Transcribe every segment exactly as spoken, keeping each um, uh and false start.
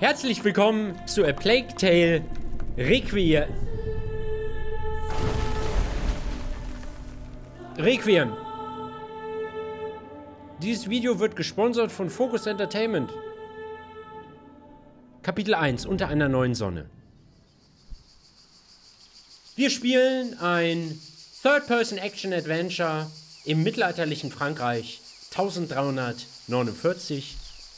Herzlich willkommen zu A Plague Tale Requiem. Requiem. Dieses Video wird gesponsert von Focus Entertainment. Kapitel eins, unter einer neuen Sonne. Wir spielen ein Third-Person-Action-Adventure im mittelalterlichen Frankreich dreizehnhundertneunundvierzig.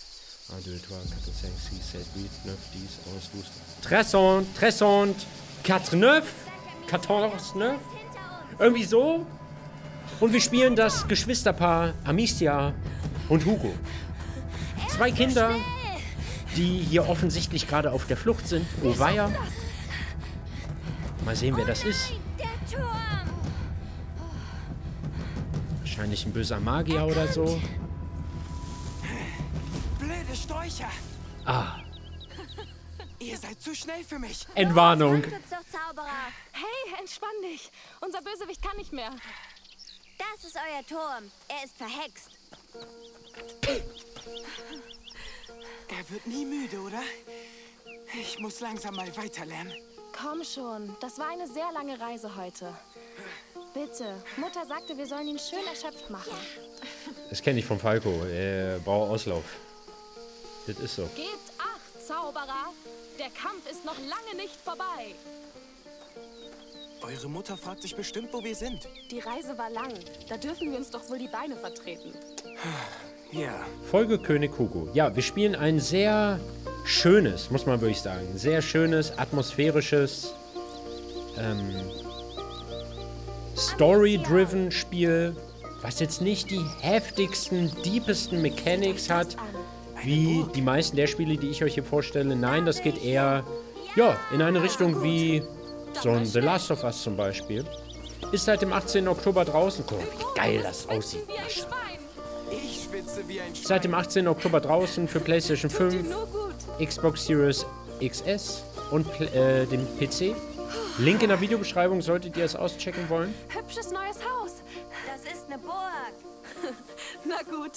Trescent, Trescent, Quatre-Neuf, Quatorze-Neuf. Irgendwie so. Und wir spielen das Geschwisterpaar Amicia und Hugo. Zwei Kinder, die hier offensichtlich gerade auf der Flucht sind. Oh weia. Mal sehen, wer das ist. Wahrscheinlich ein böser Magier oder so. Blöde Sträucher. Ah. Ihr seid zu schnell für mich. Entwarnung. Hey, entspann dich. Unser Bösewicht kann nicht mehr. Das ist euer Turm. Er ist verhext. Er wird nie müde, oder? Ich muss langsam mal weiterlernen. Komm schon, das war eine sehr lange Reise heute. Bitte, Mutter sagte, wir sollen ihn schön erschöpft machen. Das kenne ich vom Falco. Er braucht Auslauf. Das ist so. Gebt acht, Zauberer. Der Kampf ist noch lange nicht vorbei. Eure Mutter fragt sich bestimmt, wo wir sind. Die Reise war lang. Da dürfen wir uns doch wohl die Beine vertreten. Ja. Folge König Hugo. Ja, wir spielen ein sehr schönes, muss man wirklich sagen, sehr schönes, atmosphärisches, ähm, Story-driven Spiel, was jetzt nicht die heftigsten, deepesten Mechanics hat, wie die meisten der Spiele, die ich euch hier vorstelle. Nein, das geht eher, ja, in eine Richtung wie so ein The Last of Us zum Beispiel. Ist seit dem achtzehnten Oktober draußen. Guck, wie geil das aussieht. Ich schwitze wie ein Schwein. Seit dem achtzehnten Oktober draußen für PlayStation fünf, Xbox Series X S und äh, dem P C. Link in der Videobeschreibung, solltet ihr es auschecken wollen. Hübsches neues Haus. Das ist eine Burg. Na gut.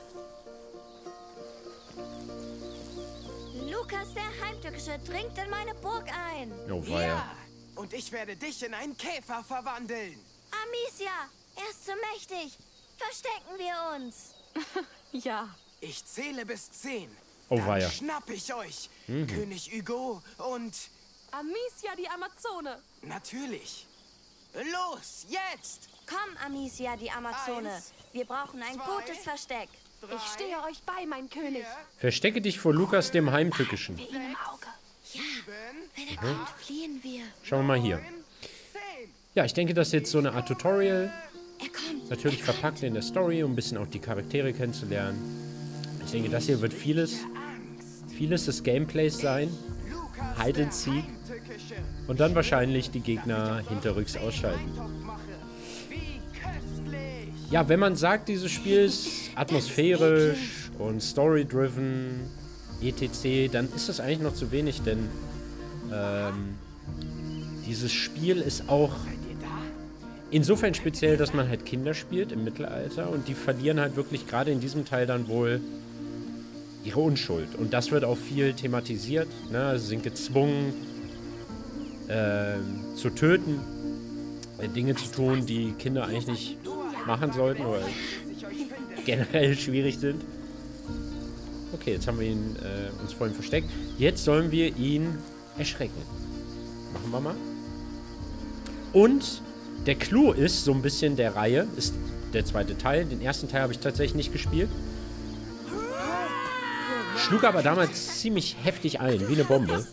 Lukas, der Heimtückische, dringt in meine Burg ein. Oh, weia. Ja. Und ich werde dich in einen Käfer verwandeln. Amicia, er ist zu mächtig. Verstecken wir uns. Ja. Ich zähle bis zehn. Oh, Dann weia. schnapp ich euch. Mhm. König Hugo und... Amicia, die Amazone. Natürlich. Los, jetzt! Komm, Amicia, die Amazone. Eins, Wir brauchen ein zwei, gutes Versteck. Drei, Ich stehe euch bei, mein König. Verstecke dich vor Lukas, dem Heimtückischen. Wir ihn im Auge. Wenn er kommt, fliehen wir. Schauen wir mal hier. Ja, ich denke, das ist jetzt so eine Art Tutorial. Er kommt. Natürlich verpackt in der Story, um ein bisschen auch die Charaktere kennenzulernen. Ich denke, das hier wird vieles, vieles des Gameplays sein. Hide and Seek. Und dann wahrscheinlich die Gegner hinterrücks ausschalten. Ja, wenn man sagt, dieses Spiel ist atmosphärisch und story-driven, et cetera, dann ist das eigentlich noch zu wenig, denn ähm, dieses Spiel ist auch insofern speziell, dass man halt Kinder spielt im Mittelalter und die verlieren halt wirklich gerade in diesem Teil dann wohl ihre Unschuld. Und das wird auch viel thematisiert, ne? Also sie sind gezwungen äh, zu töten, äh, Dinge zu tun, die Kinder eigentlich nicht machen sollten oder generell schwierig sind. Okay, jetzt haben wir ihn äh, uns vorhin versteckt. Jetzt sollen wir ihn erschrecken. Machen wir mal. Und der Clou ist so ein bisschen der Reihe, ist der zweite Teil. Den ersten Teil habe ich tatsächlich nicht gespielt. Schlug aber damals ziemlich heftig ein, wie eine Bombe.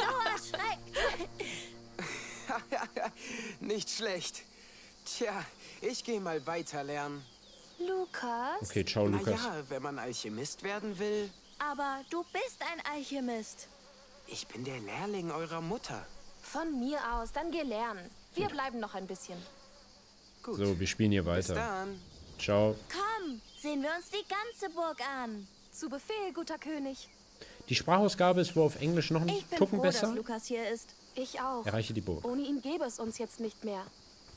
Nicht schlecht. Tja, ich gehe mal weiter lernen. Lukas? Okay, ciao, Lukas. Naja, wenn man Alchemist werden will. Aber du bist ein Alchemist. Ich bin der Lehrling eurer Mutter. Von mir aus, dann geh lernen. Wir bleiben noch ein bisschen. Gut. So, wir spielen hier Bis weiter. dann. Ciao. Komm, sehen wir uns die ganze Burg an. Zu Befehl, guter König. Die Sprachausgabe ist wohl auf Englisch noch ein Ich bin Tucken froh, besser. dass Lukas hier ist. Ich auch. Erreiche die Burg. Ohne ihn gäbe es uns jetzt nicht mehr.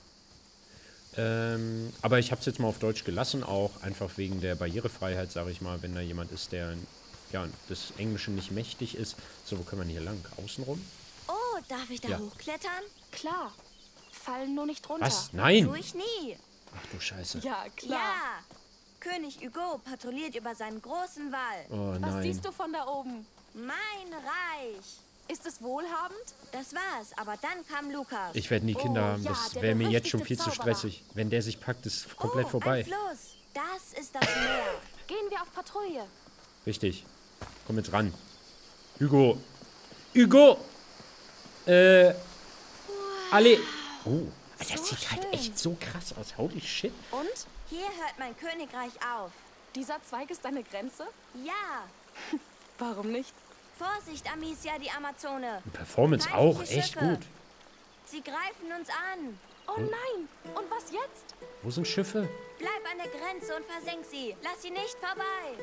Ähm, aber ich habe es jetzt mal auf Deutsch gelassen, auch einfach wegen der Barrierefreiheit, sage ich mal, wenn da jemand ist, der ja, des Englischen nicht mächtig ist. So, wo können wir hier lang? Außenrum? Oh, darf ich da Ja. hochklettern? Klar. Fallen nur nicht runter. Was? Nein! Tu ich nie. Ach du Scheiße. Ja, klar. Ja. König Hugo patrouilliert über seinen großen Wall. Oh Was nein. siehst du von da oben? Mein Reich. Ist es wohlhabend? Das war's, aber dann kam Lukas. Ich werde nie Kinder Oh, haben. ja, Das der wäre mir jetzt schon berüchtigte viel zu Zauberer. stressig. Wenn der sich packt, ist komplett oh, vorbei. Ein Fluss. Das ist das Meer. Gehen wir auf Patrouille. Richtig. Komm jetzt ran. Hugo. Hugo! Äh. Alle. Oh, das So sieht halt schön. echt so krass aus. Holy shit. Und? Hier hört mein Königreich auf. Dieser Zweig ist deine Grenze? Ja. Warum nicht? Vorsicht, Amicia, die Amazone. Performance Feindliche auch. Echt Schiffe. gut. Sie greifen uns an. Oh nein! Und was jetzt? Wo sind Schiffe? Bleib an der Grenze und versenk sie. Lass sie nicht vorbei.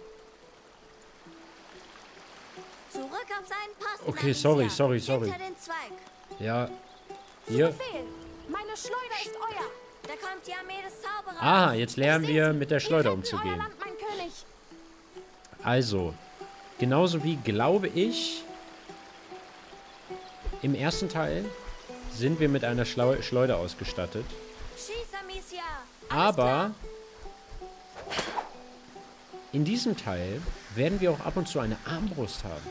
Zurück auf seinen Posten, Okay, Amicia. sorry, sorry, sorry. Hinter den Zweig. Ja. Zu Hier. Befehl! Meine Schleuder ist euer! Da kommt die Armee des Zauberers. Ah, jetzt lernen Ich seh wir sie. mit der Schleuder Wir retten euer umzugehen. Land, mein König! Also, genauso wie, glaube ich, im ersten Teil sind wir mit einer Schlau Schleuder ausgestattet. Schieß, Amicia. Aber in diesem Teil werden wir auch ab und zu eine Armbrust haben.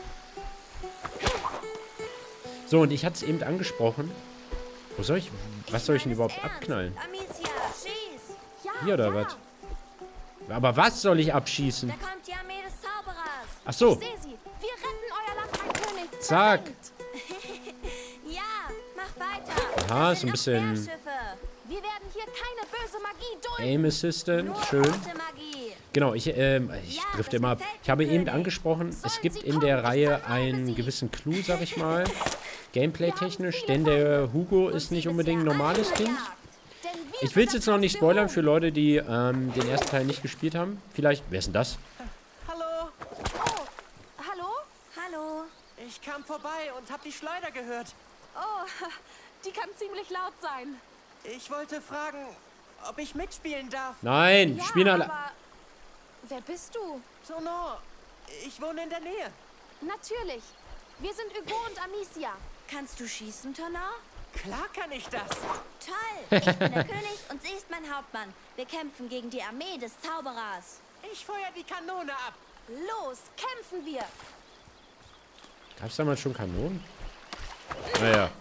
So, und ich hatte es eben angesprochen. Wo soll ich, was soll ich denn überhaupt Ernst. abknallen? Amicia, schieß. Ja, Hier oder ja. was? Aber was soll ich abschießen? Da kommt die Armee des Zauberers. Ach so, Ich sehe sie! Wir retten euer Land, mein König! Zack. Versenkt. Ja, mach weiter. Aha, Das so ein sind noch mehr bisschen- Schiffe. Wir werden hier keine böse Magie dulden! Aim Assistant, Nur schön. gute Magie. Genau, ich, ähm, ich Ja, drifte das immer ab. gefällt Ich habe mir, eben König. angesprochen, es Sollen gibt sie in kommen, der ich Reihe verrate einen sie. gewissen Clou, sag ich mal. Gameplay-technisch, viele denn der Feinde. Hugo Und ist sie nicht unbedingt ein bisher normales alle Kind. verjagt. Denn wir Ich sind will es das jetzt noch nicht letzte spoilern Ruhm. für Leute, die ähm, den ersten Teil nicht gespielt haben. Vielleicht, wer ist denn das? Hallo, Oh, hallo? Hallo. ich kam vorbei und hab die Schleuder gehört. Oh, die kann ziemlich laut sein. Ich wollte fragen, ob ich mitspielen darf. Nein, Ja, spielen alle. aber wer bist du? Sono, ich wohne in der Nähe. Natürlich. Wir sind Hugo und Amicia. Kannst du schießen, Tonor? Klar kann ich das. Toll. Ich bin der König und sie ist mein Hauptmann. Wir kämpfen gegen die Armee des Zauberers. Ich feuer die Kanone ab. Los, kämpfen wir. Gab es damals schon Kanonen? Naja.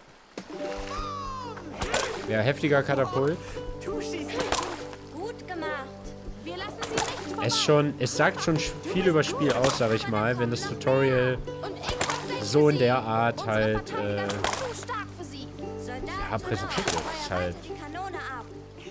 Ja, heftiger Katapult. Du schießt. Gut gemacht. Wir lassen sie nicht vorbei. Es schon, es sagt schon viel über das Spiel aus, sag ich mal, wenn das Tutorial Und ich versenke so in sie. der Art Unsere halt, Verteidiger äh, sind zu stark für sie. Soldat Ja, präsentiert Tonor, wird, ist feuer halt- weiter die Kanone ab.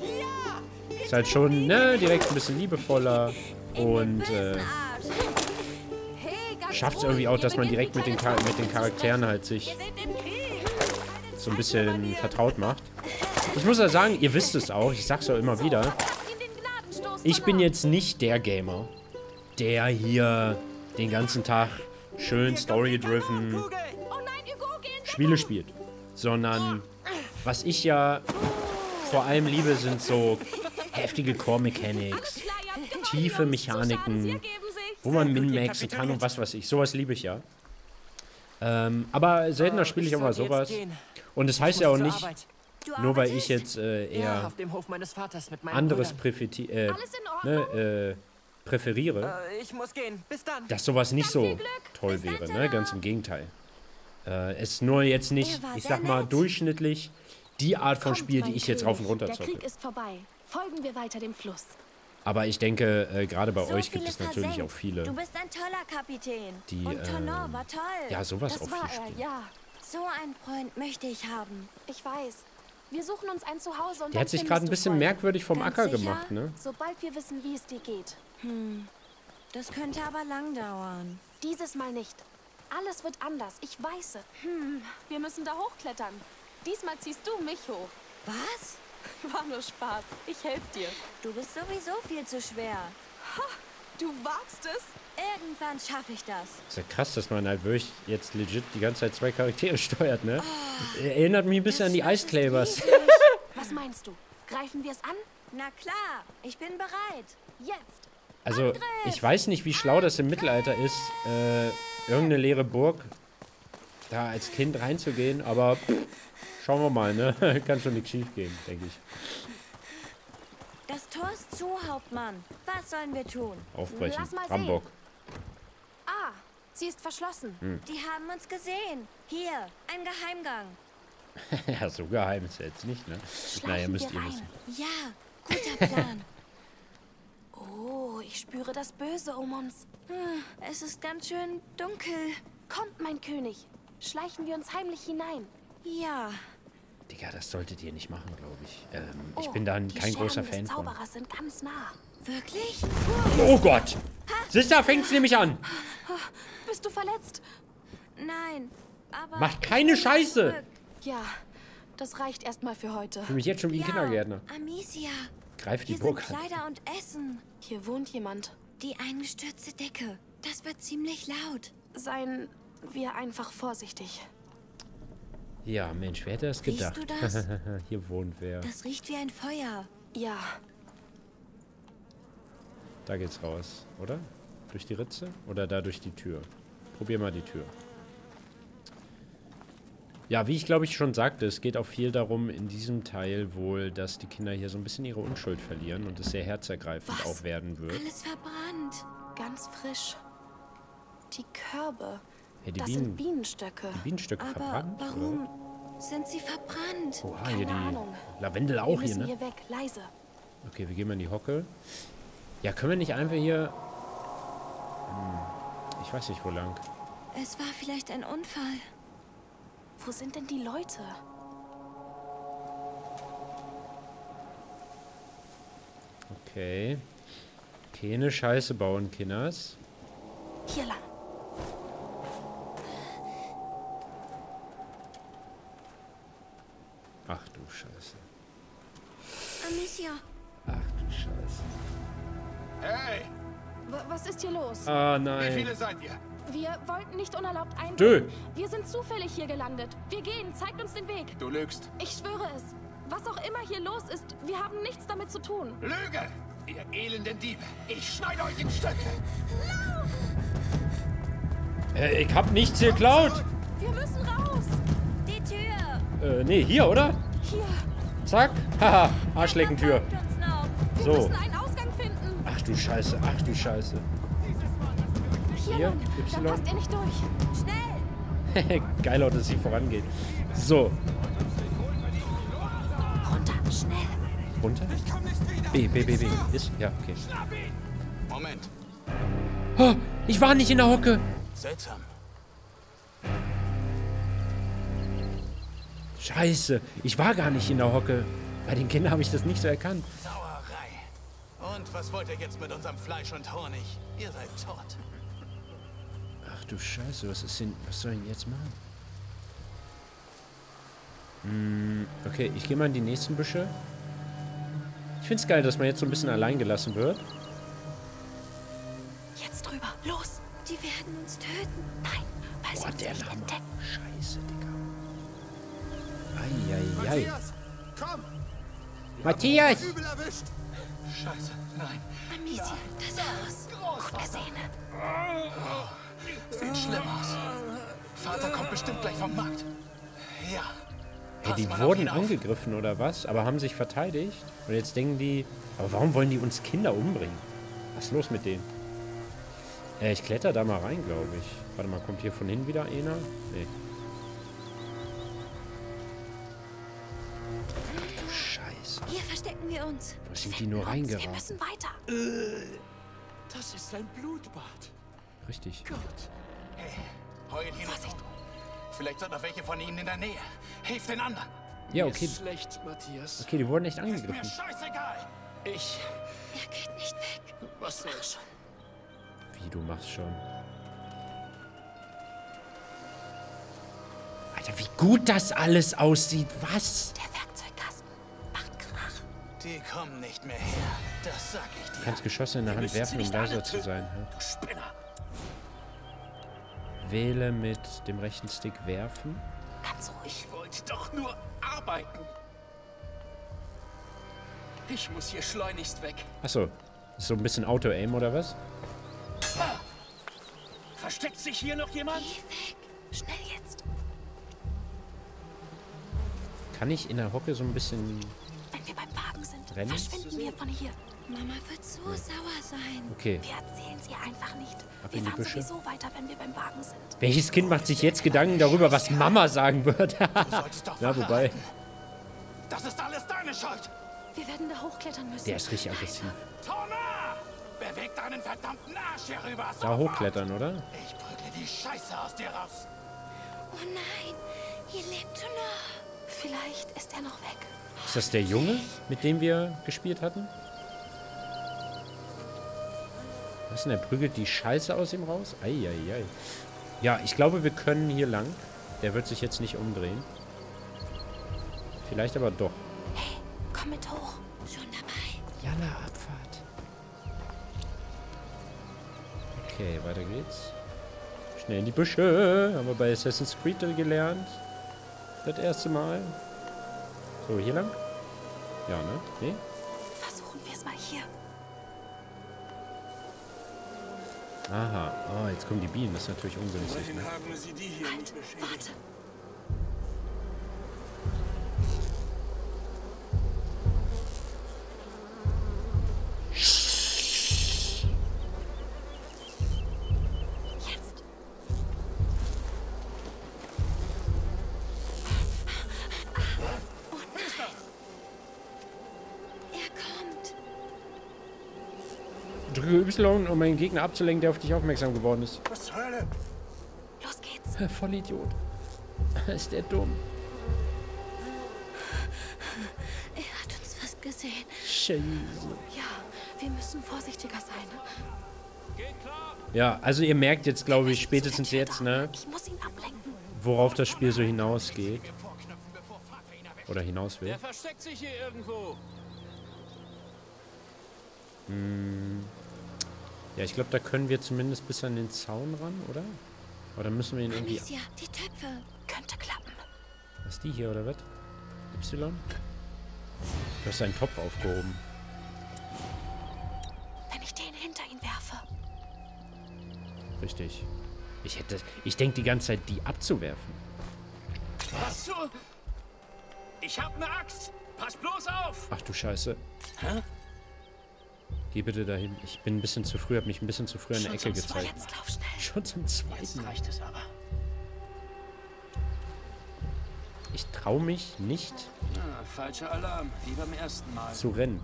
ist halt schon, ne, direkt ein bisschen liebevoller und äh, Bösen Arsch. Hey, ganz schafft es ruhig. irgendwie auch, Ihr dass man beginnt direkt wie mit den, kleine Char mit den Freunde zu Charakteren sprechen. halt sich Wir sind im Krieg. so ein bisschen vertraut macht. Ich muss ja sagen, ihr wisst es auch, ich sag's auch immer wieder, Verpasst ihm den Gnadenstoß, ich bin Tonor. jetzt nicht der Gamer, der hier den ganzen Tag schön story-driven Kugel. Oh nein, Hugo, geh in Spiele spielt, sondern was ich ja vor allem liebe, sind so heftige Core-Mechanics, tiefe Mechaniken, wo man min-maxen kann und was weiß ich. Sowas liebe ich ja. Ähm, aber seltener spiele ich auch mal sollte jetzt sowas. gehen. Und es Ich heißt ja muss auch zur nicht, Arbeit. Du nur weil arbeitest? ich jetzt äh, Ja, eher auf dem Hof meines Vaters mit meinen anderes Brüdern. präfeti- äh, Alles in Ordnung? ne, äh, präferiere, Äh, ich muss gehen. Bis dann. dass sowas nicht so viel Glück. toll Bis dann, wäre, ne? Tonor. Ganz im Gegenteil. Äh, es ist nur jetzt nicht, Er war ich sehr sag mal, nett. durchschnittlich die Art von Kommt, Spiel, die mein ich jetzt rauf und König. runter Der zocke. Krieg ist vorbei. Folgen wir weiter dem Fluss. Aber ich denke, äh, gerade bei So euch gibt viele es natürlich versenkt. auch viele, Du bist ein toller Kapitän. die, Und Tonor ähm, war toll. ja, sowas Das auch war viel er, spielen. ja. So einen Freund möchte ich haben. Ich weiß. Wir suchen uns ein Zuhause und Der dann hat sich findest gerade ein du bisschen Freunde. merkwürdig vom Ganz Acker sicher? gemacht, ne? Sobald wir wissen, wie es dir geht. Das könnte aber lang dauern. Dieses Mal nicht. Alles wird anders, ich weiß es. Hm, wir müssen da hochklettern. Diesmal ziehst du mich hoch. Was? War nur Spaß. Ich helfe dir. Du bist sowieso viel zu schwer. Du wagst es? Irgendwann schaffe ich das. Ist ja krass, dass man halt wirklich jetzt legit die ganze Zeit zwei Charaktere steuert, ne? Erinnert mich ein bisschen an die Das Ice Clavers. ist riesig. Was meinst du? Greifen wir es an? Na klar, ich bin bereit. Jetzt. Also, ich weiß nicht, wie schlau das im Mittelalter ist, äh, irgendeine leere Burg da als Kind reinzugehen, aber pff, schauen wir mal, ne? Kann schon nichts schief gehen, denke ich. Das Tor ist zu, Hauptmann. Was sollen wir tun? Aufbrechen. Lass mal Rambock. Ah, sie ist verschlossen. Hm. Die haben uns gesehen. Hier, ein Geheimgang. Ja, so geheim ist er jetzt nicht, ne? Schleichen Naja, müsst wir ihr rein. wissen. Ja, guter Plan. Oh, ich spüre das Böse um uns. Hm, es ist ganz schön dunkel. Kommt, mein König. Schleichen wir uns heimlich hinein. Ja. Digga, das solltet ihr nicht machen, glaube ich. Ähm, Oh, ich bin da die kein großer Schergen Fan des von. Zauberers sind ganz nah. Wirklich? Oh Gott! Sister, fängt's nämlich an! Bist du verletzt? Nein, aber... Macht keine Scheiße! Zurück. Ja, das reicht erstmal für heute. Für mich jetzt schon wie ein Ja, Kindergärtner. Amicia. Greif die Hier Burg sind an. Kleider und Essen. Hier wohnt jemand. Die eingestürzte Decke. Das wird ziemlich laut. Seien wir einfach vorsichtig. Ja, Mensch, wer hätte das Riechst gedacht? du das? Hier wohnt wer. Das riecht wie ein Feuer. Ja, Da geht's raus, oder? Durch die Ritze? Oder da durch die Tür? Probier mal die Tür. Ja, wie ich glaube ich schon sagte, es geht auch viel darum, in diesem Teil wohl, dass die Kinder hier so ein bisschen ihre Unschuld verlieren und es sehr herzergreifend Was? auch werden wird. Alles verbrannt. ganz frisch. Die Körbe. Hey, die Das Bienen, sind Bienenstöcke. die Bienenstöcke Aber verbrannt? warum sind sie verbrannt? Oder? Oha, Keine hier die Ahnung. Lavendel Wir auch hier, müssen ne? hier weg, leise. Okay, wir gehen mal in die Hocke. Ja, können wir nicht einfach hier... Hm, ich weiß nicht, wo lang. Es war vielleicht ein Unfall. Wo sind denn die Leute? Okay. Keine Scheiße bauen, Kinders. Hier lang. Ach du Scheiße. Amicia, Ach du Scheiße. Hey, W was ist hier los? Ah, wie nein. viele seid ihr? Wir wollten nicht unerlaubt Dö. eindringen. Wir sind zufällig hier gelandet. Wir gehen, zeigt uns den Weg. Du lügst. Ich schwöre es. Was auch immer hier los ist, wir haben nichts damit zu tun. Lüge! Ihr elenden Diebe! Ich schneide euch in Stücke! Äh, ich hab nichts hier geklaut. Wir müssen raus. die Tür. Äh, nee, hier, oder? Hier. Zack. Haha, Arschleckentür. Verfolgt uns noch. Wir So. müssen einen Ausgang finden. Ach du Scheiße, ach du Scheiße. Hier, Hier, lang. Da Y. passt ihr nicht durch. Schnell. Geil, auch, dass sie vorangeht. So, Runter, schnell. runter. B, B, B, B. Ist? Ja, okay. Moment. Oh, ich war nicht in der Hocke. Seltsam. Scheiße, ich war gar nicht in der Hocke. Bei den Kindern habe ich das nicht so erkannt. Sauerei. Und was wollt ihr jetzt mit unserem Fleisch und Honig? Ihr seid tot. Ach du Scheiße, was ist denn, was soll ich denn jetzt machen? Hm, okay, ich gehe mal in die nächsten Büsche. Ich find's geil, dass man jetzt so ein bisschen allein gelassen wird. Jetzt drüber. Los. Die werden uns töten. Nein, weil sie Boah, uns der nicht Hammer. entdecken. Scheiße, Digga. Eieiei. Matthias, komm! Matthias! Übel erwischt! Scheiße, nein. Amicia, das Haus. Gut gesehen. Sieht schlimm aus. Vater kommt bestimmt gleich vom Markt. Ja. Ey, Pass die mal auf wurden ihn auf. angegriffen oder was? Aber haben sich verteidigt? Und jetzt denken die, aber warum wollen die uns Kinder umbringen? Was ist los mit denen? Äh, ich kletter da mal rein, glaube ich. Warte mal, kommt hier von hinten wieder einer? Nee. Ach du Scheiße. Hier verstecken wir uns. Wo sind die nur Wir reingeraten? müssen weiter. Das ist ein Blutbad. Richtig. Gott. Hey, heul hier nicht rum. Vielleicht sind noch welche von ihnen in der Nähe. Hilf den anderen. Ja, Mir okay. ist schlecht, Matthias. Okay, die wurden echt Ist mir angegriffen. scheißegal. Ich... Er geht nicht weg. Was soll's? Wie, du machst schon. Alter, wie gut das alles aussieht. Was? Der Werkzeugkasten macht Krach. Die kommen nicht mehr her. Das sag ich dir. Du kannst Geschosse in der Wir Hand müssen werfen, sie um nicht leiser alle zu töten. sein. Ja? Du Spinner. Wähle mit dem rechten Stick werfen. Ganz ruhig. Ich wollte doch nur arbeiten. Ich muss hier schleunigst weg. Achso. So ein bisschen Auto-Aim oder was? Versteckt sich hier noch jemand? Geh weg. Schnell jetzt. Kann ich in der Hocke so ein bisschen... Wenn wir beim Wagen sind, Rennen? verschwinden wir von hier. Mama wird so sauer sein. Okay. Wir erzählen sie einfach nicht. Ab Wir in die fahren Büsche. sowieso weiter, wenn wir beim Wagen sind. Welches Kind macht sich jetzt Gedanken darüber, was Mama sagen wird? Du solltest doch Ja, Wache wobei. halten. Das ist alles deine Schuld. Wir werden da hochklettern müssen. Der ist richtig aggressiv. Tona! Beweg deinen verdammten Arsch hier rüber. Da sofort. hochklettern, oder? Ich prügle die Scheiße aus dir raus. Oh nein, ihr lebt noch. Vielleicht ist er noch weg. Ist das der Junge, mit dem wir gespielt hatten? Was denn? Er prügelt die Scheiße aus ihm raus? Eieiei. Ja, ich glaube, wir können hier lang. Der wird sich jetzt nicht umdrehen. Vielleicht aber doch. Hey, komm mit hoch. Schon dabei. Jalla, Abfahrt. Okay, weiter geht's. Schnell in die Büsche. Haben wir bei Assassin's Creed gelernt. Das erste Mal. So, hier lang? Ja, ne? Nee? Versuchen wir es mal hier. Aha. Oh, jetzt kommen die Bienen. Das ist natürlich ungünstig. Ne? haben sie die hier Halt, warte. Jetzt. Er kommt. Drücke Y, um einen Gegner abzulenken, der auf dich aufmerksam geworden ist. Was zur Hölle? Los geht's. Voll Idiot. Ist der dumm. Er hat uns fast gesehen. Scheiße. Ja, wir müssen vorsichtiger sein. Ja, also ihr merkt jetzt, glaube ich, spätestens Zu der Tür jetzt, da. ne, Ich muss ihn ablenken. worauf das Spiel so hinausgeht. Oder hinaus will. Der versteckt sich hier irgendwo. Ja, ich glaube, da können wir zumindest bis an den Zaun ran, oder? Oder müssen wir ihn irgendwie... Amicia, die Töpfe. Könnte klappen. Was ist die hier, oder was? Y? Du hast einen Topf aufgehoben. Wenn ich den hinter ihn werfe. Richtig. Ich hätte... Ich denke die ganze Zeit, die abzuwerfen. Was zur... Ich hab ne Axt. Pass bloß auf. Ach du Scheiße. Geh bitte dahin. Ich bin ein bisschen zu früh, hab mich ein bisschen zu früh an der Ecke gezeigt. Jetzt lauf schnell. Schon zum zweiten Mal. Reicht es aber. Ich traue mich nicht Ah, falscher Alarm, wie beim ersten Mal. zu rennen.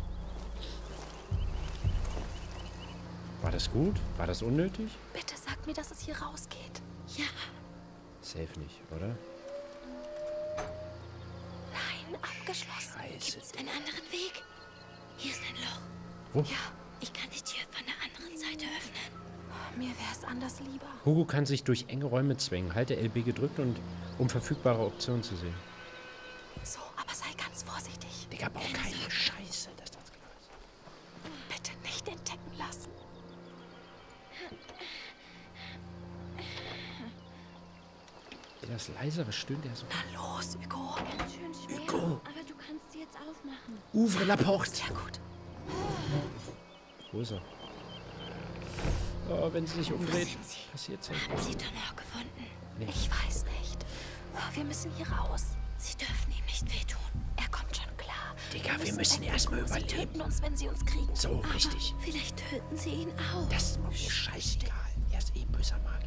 War das gut? War das unnötig? Bitte sag mir, dass es hier rausgeht. Ja, Safe nicht, oder? Nein, abgeschlossen. gibt's einen anderen Weg? Hier ist ein Loch. Wo? Ja, Ich kann die Tür von der anderen Seite öffnen. mir wäre es anders lieber. Hugo kann sich durch enge Räume zwängen. Halte L B gedrückt, und um verfügbare Optionen zu sehen. So, aber sei ganz vorsichtig. Digga, bau keine Scheiße, dass das klar ist. Bitte nicht entdecken lassen. Das ist leise, was stöhnt der so? Na los, Hugo. Ganz schön schwer, Hugo. aber du kannst sie jetzt aufmachen. Ouvre la porte. Sehr gut. Wo ist er? Oh, wenn sie sich umdreht, passiert Haben es. sie Donner gefunden? Nee. Ich weiß nicht. Oh, wir müssen hier raus. Sie dürfen ihm nicht wehtun. Er kommt schon klar. Digga, wir müssen erst mal Sie überleben. töten uns, wenn sie uns kriegen. So, richtig. Vielleicht töten sie ihn auch. Das ist mir scheißegal. Er ist eh ein böser Magier.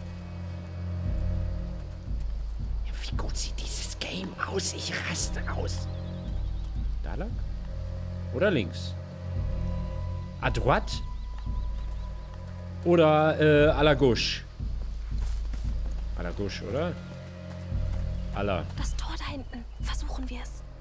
Ja, wie gut sieht dieses Game aus? Ich raste aus. Da lang? Oder links? À droite? Oder äh, à la gauche? À la gauche, oder? À la. Das Tor da hinten. Versuchen wir es.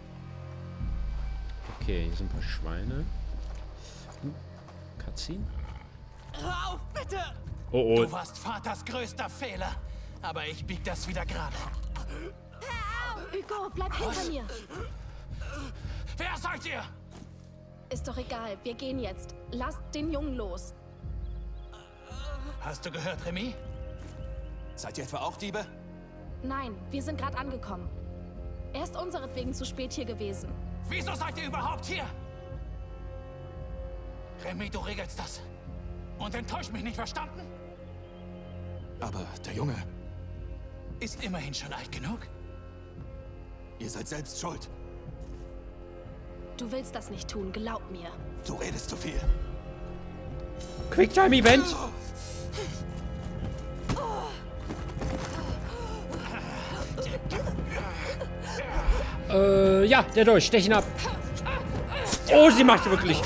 Okay, hier sind ein paar Schweine. Hm. Cutscene? Hör auf, bitte! Oh, oh. Du warst Vaters größter Fehler. Aber ich bieg das wieder gerade. Hugo, bleib hinter mir. Wer seid ihr? Ist doch egal. Wir gehen jetzt. Lasst den Jungen los. Hast du gehört, Remy? Seid ihr etwa auch Diebe? Nein, wir sind gerade angekommen. Er ist unseretwegen zu spät hier gewesen. Wieso seid ihr überhaupt hier? Remy, du regelst das. Und enttäusch mich nicht, verstanden? Aber der Junge, Ist immerhin schon alt genug. ihr seid selbst schuld. Du willst das nicht tun, glaub mir. Du redest zu viel. Quicktime-Event! Äh, ja, der Dolch, stech ihn ab. Oh, sie macht wirklich.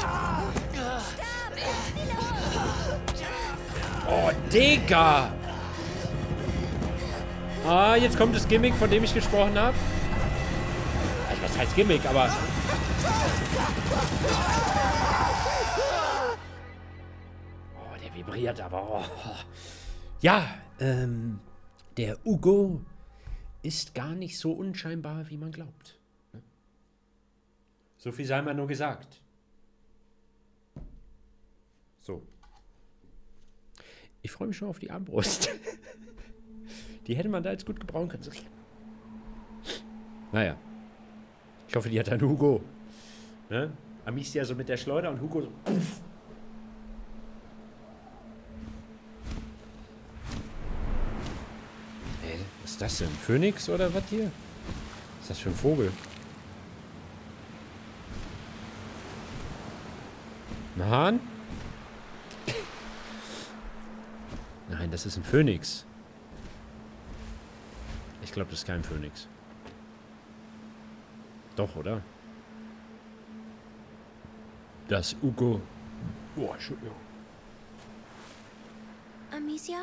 Oh, Digga. Ah, jetzt kommt das Gimmick, von dem ich gesprochen habe. Also, was heißt Gimmick, aber... Oh, der vibriert aber. Oh. Ja, ähm, der Hugo ist gar nicht so unscheinbar, wie man glaubt. So viel sei mal nur gesagt. So. Ich freue mich schon auf die Armbrust. Die hätte man da jetzt gut gebrauchen können. Naja. Ich hoffe, die hat dann Hugo. Ne? Amicia so mit der Schleuder und Hugo so. Puff. Ey, was ist das denn? Phönix oder was hier? Was ist das für ein Vogel? Ein Hahn? Nein, das ist ein Phönix. Ich glaube, das ist kein Phönix. Doch, oder? Das Hugo. Oh, Entschuldigung. Amicia?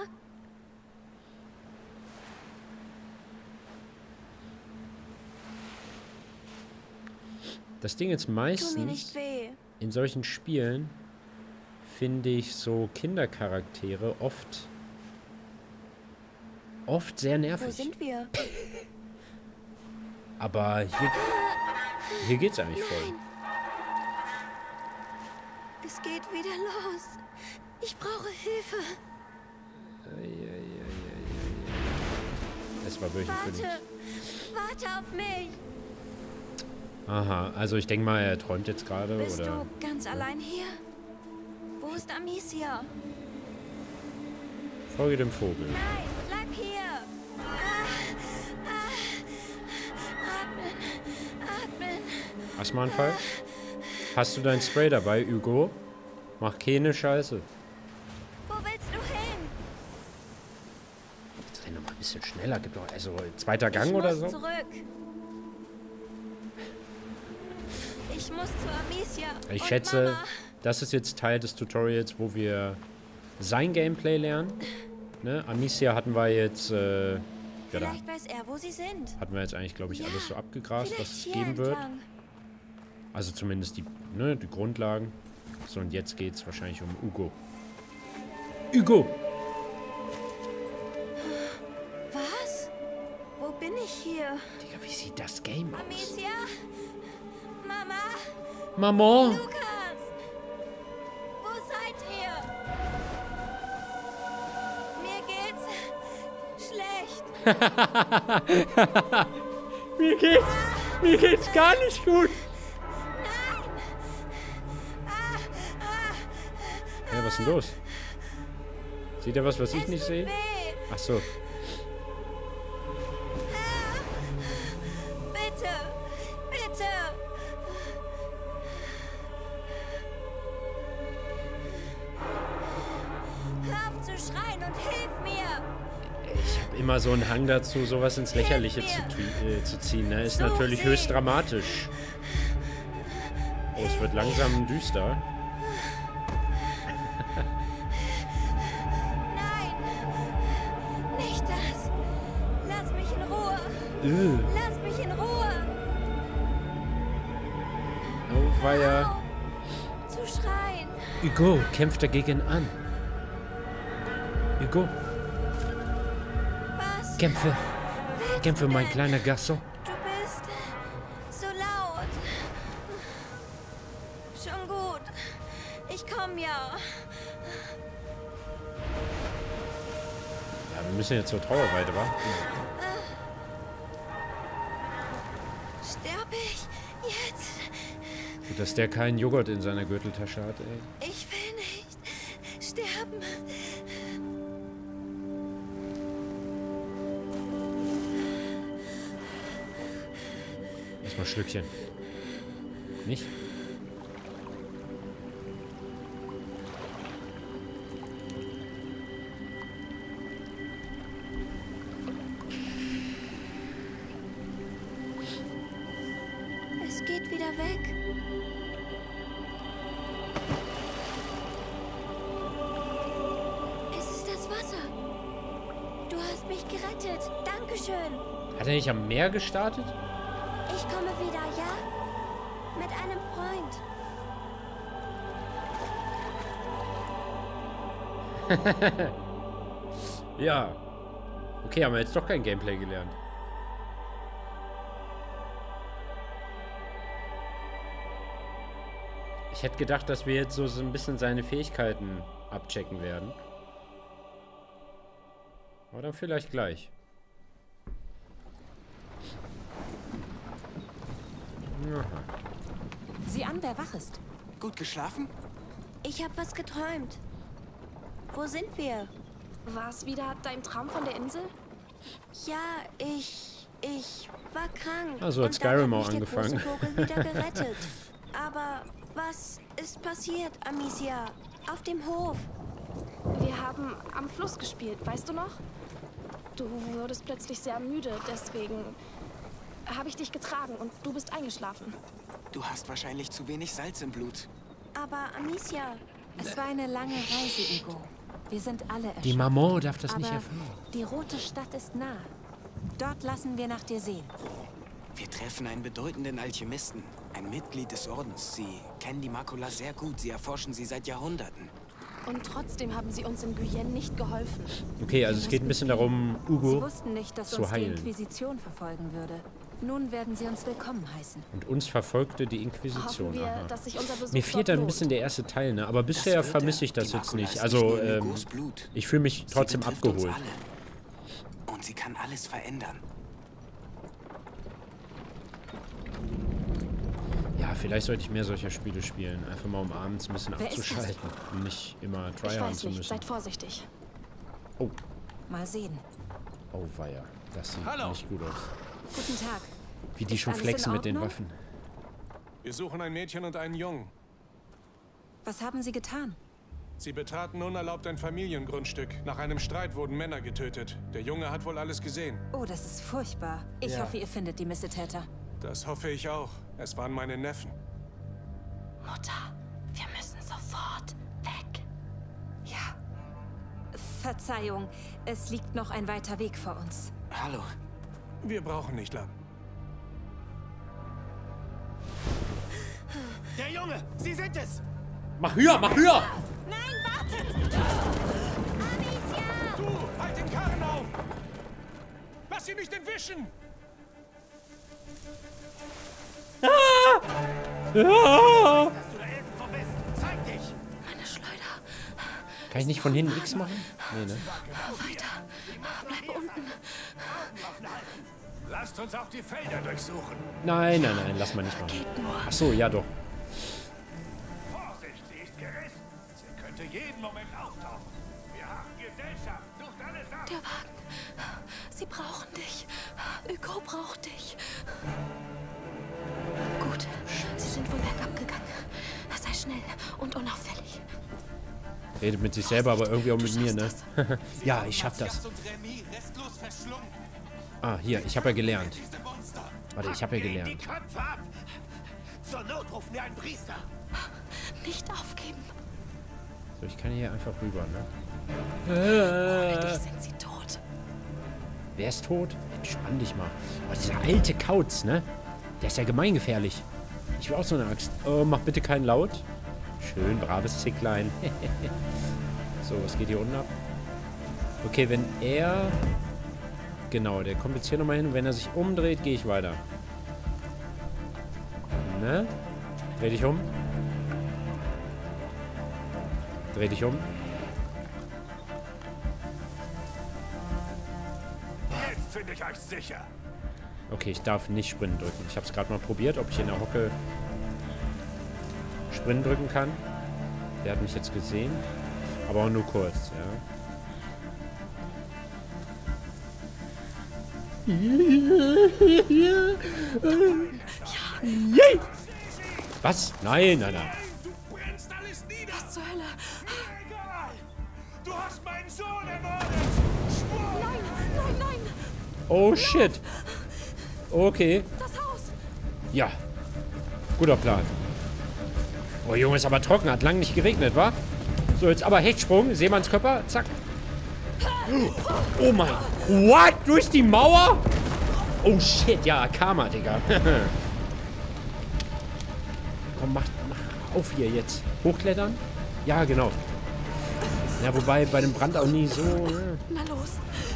Das Ding ist Tu mir nicht meistens weh. in solchen Spielen finde ich so Kindercharaktere oft oft sehr Wo nervig. sind wir? Aber hier, hier geht's eigentlich voll. Nein. Es geht wieder los. Ich brauche Hilfe. Das war wirklich ein Phönix. Warte. Warte auf mich. Aha, also ich denke mal, er träumt jetzt gerade, Bist oder? du ganz allein hier? Wo ist Amicia? Folge dem Vogel. Nein, bleib hier. Ah, ah. Atmen. Atmen. Asthmaanfall? Hast du dein Spray dabei, Hugo? Mach keine Scheiße. Wo willst du hin? Jetzt renn doch mal ein bisschen schneller. Gib doch, also zweiter Gang ich oder muss so? zurück. Ich muss zu Amicia. Ich und schätze, Mama. das ist jetzt Teil des Tutorials, wo wir sein Gameplay lernen. Ne? Amicia hatten wir jetzt, äh, ja, da Vielleicht weiß er, wo sie sind. hatten wir jetzt eigentlich, glaube ich, Ja, alles so abgegrast, was Vielleicht es hier geben wird. entlang. Also zumindest die, ne, die Grundlagen. So, und jetzt geht es wahrscheinlich um Hugo. Hugo! Was? Wo bin ich hier? Digga, wie sieht das Game aus? Amicia? Mama? Maman! Lukas? Wo seid ihr? Mir geht's schlecht. Mir geht's, mir geht's gar nicht gut. Ja, was ist denn los? Sieht er was, was ich nicht sehe? Weh. Ach so. Bitte, bitte. Hör auf zu schreien und hilf mir. Ich habe immer so einen Hang dazu, sowas ins Lächerliche zu, tu- äh, zu ziehen. Ne? Ist natürlich höchst dramatisch. Oh, es wird langsam düster. Nein. Nicht das. Lass mich in Ruhe. Äh. Lass mich in Ruhe. Oh, weia. Auf zu schreien. Hugo, kämpft dagegen an. Hugo, Was? kämpfe. willst Kämpfe, du mein denn? kleiner Garçon. Du bist so laut. Schon gut. Ich komm ja. Ja, wir müssen jetzt zur Trauerweide, wa? Sterb ich jetzt? Gut, dass der keinen Joghurt in seiner Gürteltasche hat, ey. Ich Erstmal ein Schlückchen. Nicht? Es geht wieder weg. Es ist das Wasser. Du hast mich gerettet. Dankeschön. Hat er nicht am Meer gestartet? Ich komme wieder, ja? Mit einem Freund. Ja. Okay, haben wir jetzt doch kein Gameplay gelernt. Ich hätte gedacht, dass wir jetzt so, so ein bisschen seine Fähigkeiten abchecken werden. Aber dann vielleicht gleich. Aha. Sieh an, wer wach ist. Gut geschlafen? Ich habe was geträumt. Wo sind wir? War es wieder dein Traum von der Insel? Ja, ich... Ich war krank. Also hat Und Skyrim dann auch hat mich der angefangen. große Vogel wieder gerettet. Aber was ist passiert, Amicia? Auf dem Hof. Wir haben am Fluss gespielt, weißt du noch? Du wurdest plötzlich sehr müde, deswegen habe ich dich getragen und du bist eingeschlafen. Du hast wahrscheinlich zu wenig Salz im Blut. Aber Amicia, Es war eine lange Reise, Hugo. Wir sind alle erschöpft. Die Maman darf das Aber nicht erfahren. die rote Stadt ist nah. Dort lassen wir nach dir sehen. Wir treffen einen bedeutenden Alchemisten, ein Mitglied des Ordens. Sie kennen die Makula sehr gut, sie erforschen sie seit Jahrhunderten. Und trotzdem haben sie uns in Guyenne nicht geholfen. Okay, also es geht ein bisschen darum, Sie Hugo wussten nicht, dass zu uns die heilen. Inquisition verfolgen würde. Nun werden sie uns willkommen heißen. Und uns verfolgte die Inquisition. Hoffen wir, Aha. dass sich unser Besuch Mir fehlt da dort ein bisschen lohnt. der erste Teil, ne? Aber bisher wird vermisse er. ich das Die jetzt Makula nicht. ist Also, nicht nur ähm, Hugos Blut. ich fühle mich trotzdem Sie betrifft uns abgeholt. alle. Und sie kann alles verändern. Ja, vielleicht sollte ich mehr solcher Spiele spielen. Einfach mal, um abends ein bisschen Wer ist das? abzuschalten. Und nicht immer Ich tryharden weiß zu nicht, müssen. seid vorsichtig. Oh, Mal sehen. oh weia. Das sieht Hallo. nicht gut aus. Guten Tag. Wie die Ist schon alles flexen in mit den Ordnung? Waffen. Wir suchen ein Mädchen und einen Jungen. Was haben Sie getan? Sie betraten unerlaubt ein Familiengrundstück. Nach einem Streit wurden Männer getötet. Der Junge hat wohl alles gesehen. Oh, das ist furchtbar. Ich Ja. hoffe, ihr findet die Missetäter. Das hoffe ich auch. Es waren meine Neffen. Mutter, wir müssen sofort weg. Ja. Verzeihung, es liegt noch ein weiter Weg vor uns. Hallo. Wir brauchen nicht lang. Der Junge! Sie sind es! Mach höher, mach höher! Nein, wartet! Amicia! Du, halt den Karren auf! Lass ihn nicht entwischen! Ja! Zeig dich! Meine Schleuder. Kann ich nicht von hinten X machen? Nee, ne? Bleib unten. Lasst uns auch die Felder durchsuchen. Nein, nein, nein, lass mal nicht machen. Geht nur. Ach so, ja doch. Vorsicht, sie ist gerissen. Sie könnte jeden Moment auftauchen. Wir haben Gesellschaft. Sucht alles ab. Der Wagen. Sie brauchen dich. Hugo braucht dich. Gut, sie sind wohl bergab gegangen. Sei schnell und unauffällig. Redet mit sich selber, aber irgendwie auch mit Du mir, ne? schaffst Ja, ich schaff das. und Remy restlos verschlungen. Ah, hier, ich habe ja gelernt. Diese Monster. Warte, ich habe ja Die gelernt. Köpfe ab. Zur Not rufen wir einen Priester. Nicht aufgeben. So, ich kann hier einfach rüber, ne? Ohne dich Äh, sind sie tot. wer ist tot? Entspann dich mal. Oh, dieser alte Kauz, ne? Der ist ja gemeingefährlich. Ich will auch so eine Axt. Oh, mach bitte keinen Laut. Schön, braves Zicklein. So, was geht hier unten ab? Okay, wenn er... Genau, der kommt jetzt hier nochmal hin. Und wenn er sich umdreht, gehe ich weiter. Ne? Dreh dich um. Dreh dich um. Jetzt finde ich euch sicher. Okay, ich darf nicht Springen drücken. Ich habe es gerade mal probiert, ob ich in der Hocke Springen drücken kann. Der hat mich jetzt gesehen. Aber auch nur kurz, ja. Ich Yay! Was? Nein, nein, nein. Was zur Hölle? Du hast meinen Sohn ermordet! Nein, nein, nein! Oh, shit. Okay. Das Haus! Ja. Guter Plan. Oh, Junge, ist aber trocken. Hat lang nicht geregnet, wa? So, jetzt aber Hechtsprung. Seemannskörper. Zack. Oh mein. What? Durch die Mauer? Oh, shit. Ja, Karma, Digga. Komm, mach, mach auf hier jetzt. Hochklettern? Ja, genau. Ja, wobei bei dem Brand auch nie so... Ne? Na los.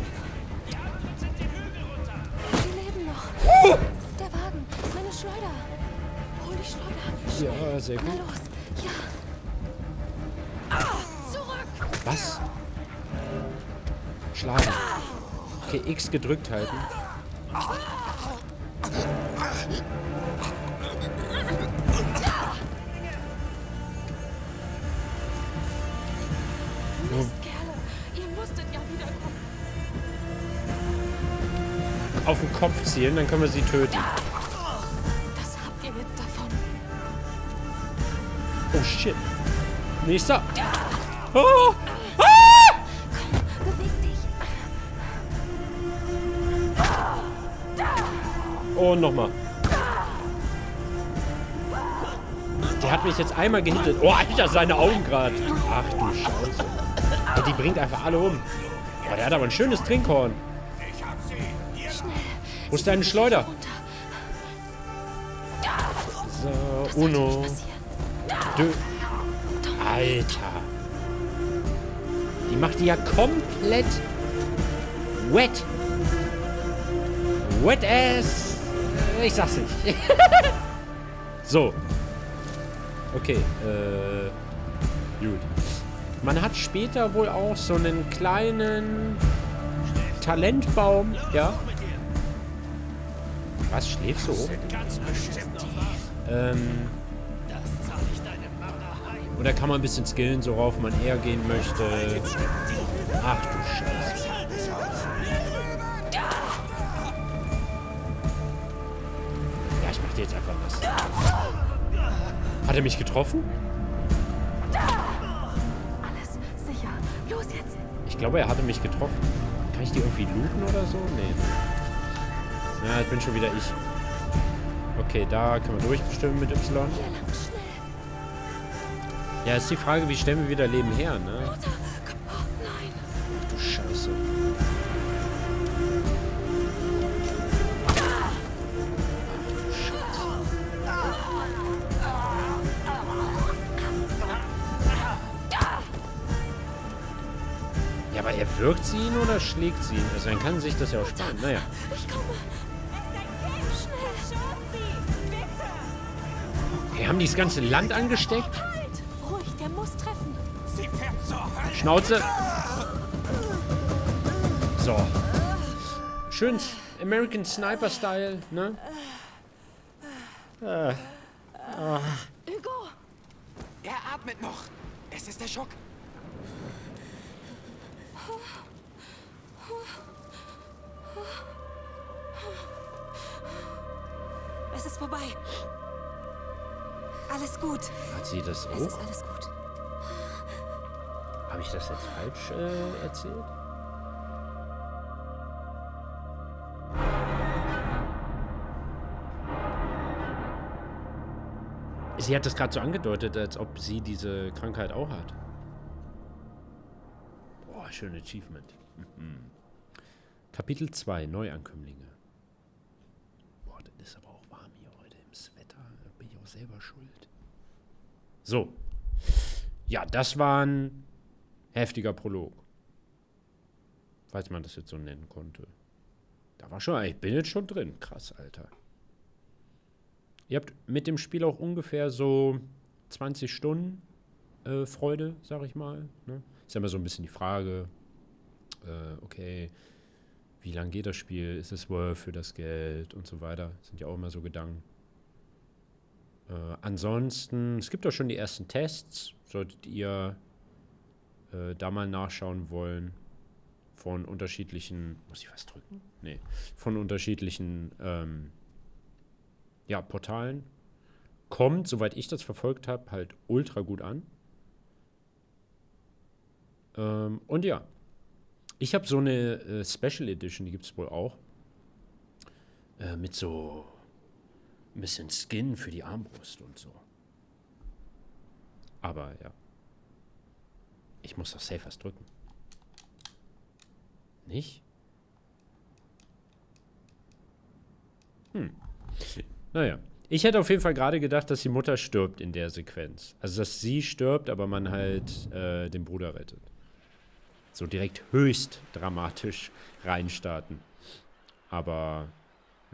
Sie leben noch. Oh! Der Wagen. Meine Schleuder. Hol die Schleuder. Ja, sehr gut. Na los. Ja. Ah, zurück. Was? Schlagen. Okay, X gedrückt halten. Mist, Kerle. Ihr musstet ja wiederkommen. Auf den Kopf zielen, dann können wir sie töten. Das habt ihr jetzt davon. Oh, shit. Nächster. Oh! Ah! Beweg dich. Und nochmal. Der hat mich jetzt einmal gehittet. Oh, Alter, seine Augen gerade. Ach du Scheiße. Ey, die bringt einfach alle um. Oh, der hat aber ein schönes Trinkhorn. Wo ist deine Schleuder? So, Uno. Dö. Alter. Die macht die ja komplett wet. Wet ass. Ich sag's nicht. So. Okay, äh. Gut. Man hat später wohl auch so einen kleinen Talentbaum. Ja. Was? Schläfst du oben? Ähm. Oder kann man ein bisschen skillen, so rauf man eher gehen möchte. Ach du Scheiße. Ja, ich mach dir jetzt einfach was. Hat er mich getroffen? Alles sicher. Los jetzt. Ich glaube, er hatte mich getroffen. Kann ich die irgendwie looten oder so? Nee. Ja, ich bin schon wieder ich. Okay, da können wir durchbestimmen mit Y. Hier lang, schnell. Ja, ist die Frage, wie stellen wir wieder Leben her, ne? Mutter, komm. Oh, nein. Ach du Scheiße. Ja, aber er wirkt sie ihn oder schlägt sie ihn? Also dann kann sich das ja auch sparen. Naja. Ich komme. Wir haben dieses ganze Land angesteckt. Halt! Ruhig, der muss treffen. Sie fährt zur Hölle. Schnauze. So. Schön American Sniper Style, ne? Äh. Ah. Hugo! Er atmet noch. Es ist der Schock. Es ist vorbei. Alles gut. Hat sie das Es ist auch? alles gut. Habe ich das jetzt falsch äh, erzählt? Sie hat das gerade so angedeutet, als ob sie diese Krankheit auch hat. Boah, schön Achievement. Mhm. Kapitel zwei, Neuankömmlinge. Boah, das ist aber auch warm hier heute im Wetter. Da bin ich auch selber schuld. So. Ja, das war ein heftiger Prolog. Falls man das jetzt so nennen konnte. Da war schon, ich bin jetzt schon drin. Krass, Alter. Ihr habt mit dem Spiel auch ungefähr so zwanzig Stunden äh, Freude, sag ich mal. Ne? Ist ja immer so ein bisschen die Frage, äh, okay, wie lang geht das Spiel? Ist es worth für das Geld und so weiter? Das sind ja auch immer so Gedanken. Äh, ansonsten, es gibt auch schon die ersten Tests, solltet ihr äh, da mal nachschauen wollen, von unterschiedlichen, muss ich was drücken? Nee, von unterschiedlichen, ähm, ja, Portalen. Kommt, soweit ich das verfolgt habe, halt ultra gut an. Ähm, und ja. Ich habe so eine äh, Special Edition, die gibt es wohl auch. Äh, mit so ein bisschen Skin für die Armbrust und so. Aber ja. Ich muss doch safe was drücken. Nicht? Hm. Naja. Ich hätte auf jeden Fall gerade gedacht, dass die Mutter stirbt in der Sequenz. Also, dass sie stirbt, aber man halt äh, den Bruder rettet. So direkt höchst dramatisch reinstarten. Aber, ja.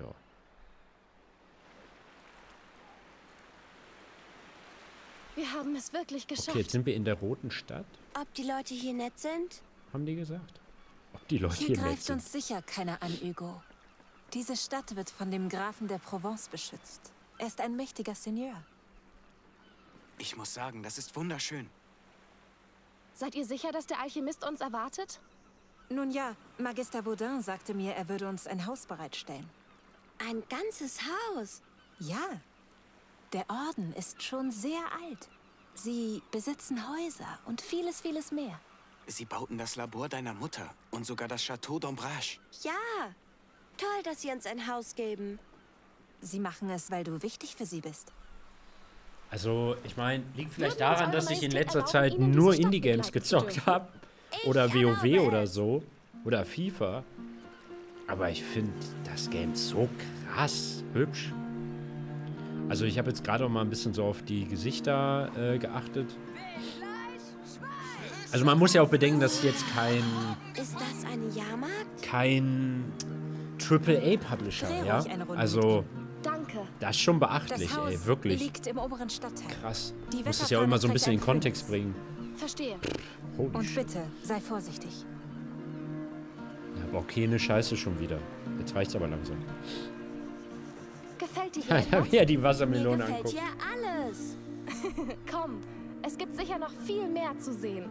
Wir haben es wirklich geschafft. Okay, jetzt sind wir in der Roten Stadt. Ob die Leute hier nett sind? Haben die gesagt? Ob die Leute Hier hier nett greift sind. uns sicher keiner an, Hugo. Diese Stadt wird von dem Grafen der Provence beschützt. Er ist ein mächtiger Seigneur. Ich muss sagen, das ist wunderschön. Seid ihr sicher, dass der Alchemist uns erwartet? Nun ja, Magister Vaudin sagte mir, er würde uns ein Haus bereitstellen. Ein ganzes Haus? Ja. Der Orden ist schon sehr alt. Sie besitzen Häuser und vieles, vieles mehr. Sie bauten das Labor deiner Mutter und sogar das Château d'Ombrage. Ja. Toll, dass sie uns ein Haus geben. Sie machen es, weil du wichtig für sie bist. Also, ich meine, liegt vielleicht Würden uns daran, Eure dass ich in Majestät letzter erlauben, Zeit Ihnen nur diese Stadt Indie-Games begleiten zu gezockt dürfen? habe. Oder Ich WoW erlaube oder es. so. Oder FIFA. Aber ich finde das Game so krass hübsch. Also ich habe jetzt gerade auch mal ein bisschen so auf die Gesichter äh, geachtet. Also man muss ja auch bedenken, dass jetzt kein Ist das ein Jahrmarkt? kein Triple A Publisher, Dreh ja? ruhig eine Runde Also Danke. das ist schon Das beachtlich, Haus ey, wirklich liegt im oberen Stadtteil. krass. Die Muss es ja auch immer so ein bisschen in Wetterfahne Kontext trägt ein bringen. Verstehe. Holy Und shit. bitte, sei vorsichtig. Ja, aber okay, eine Scheiße schon wieder. Jetzt reicht's aber langsam. Gefällt dir Ja, hier da etwas? wie er die Mir Wassermelone gefällt anguckt. hier alles. Komm, es gibt sicher noch viel mehr zu sehen.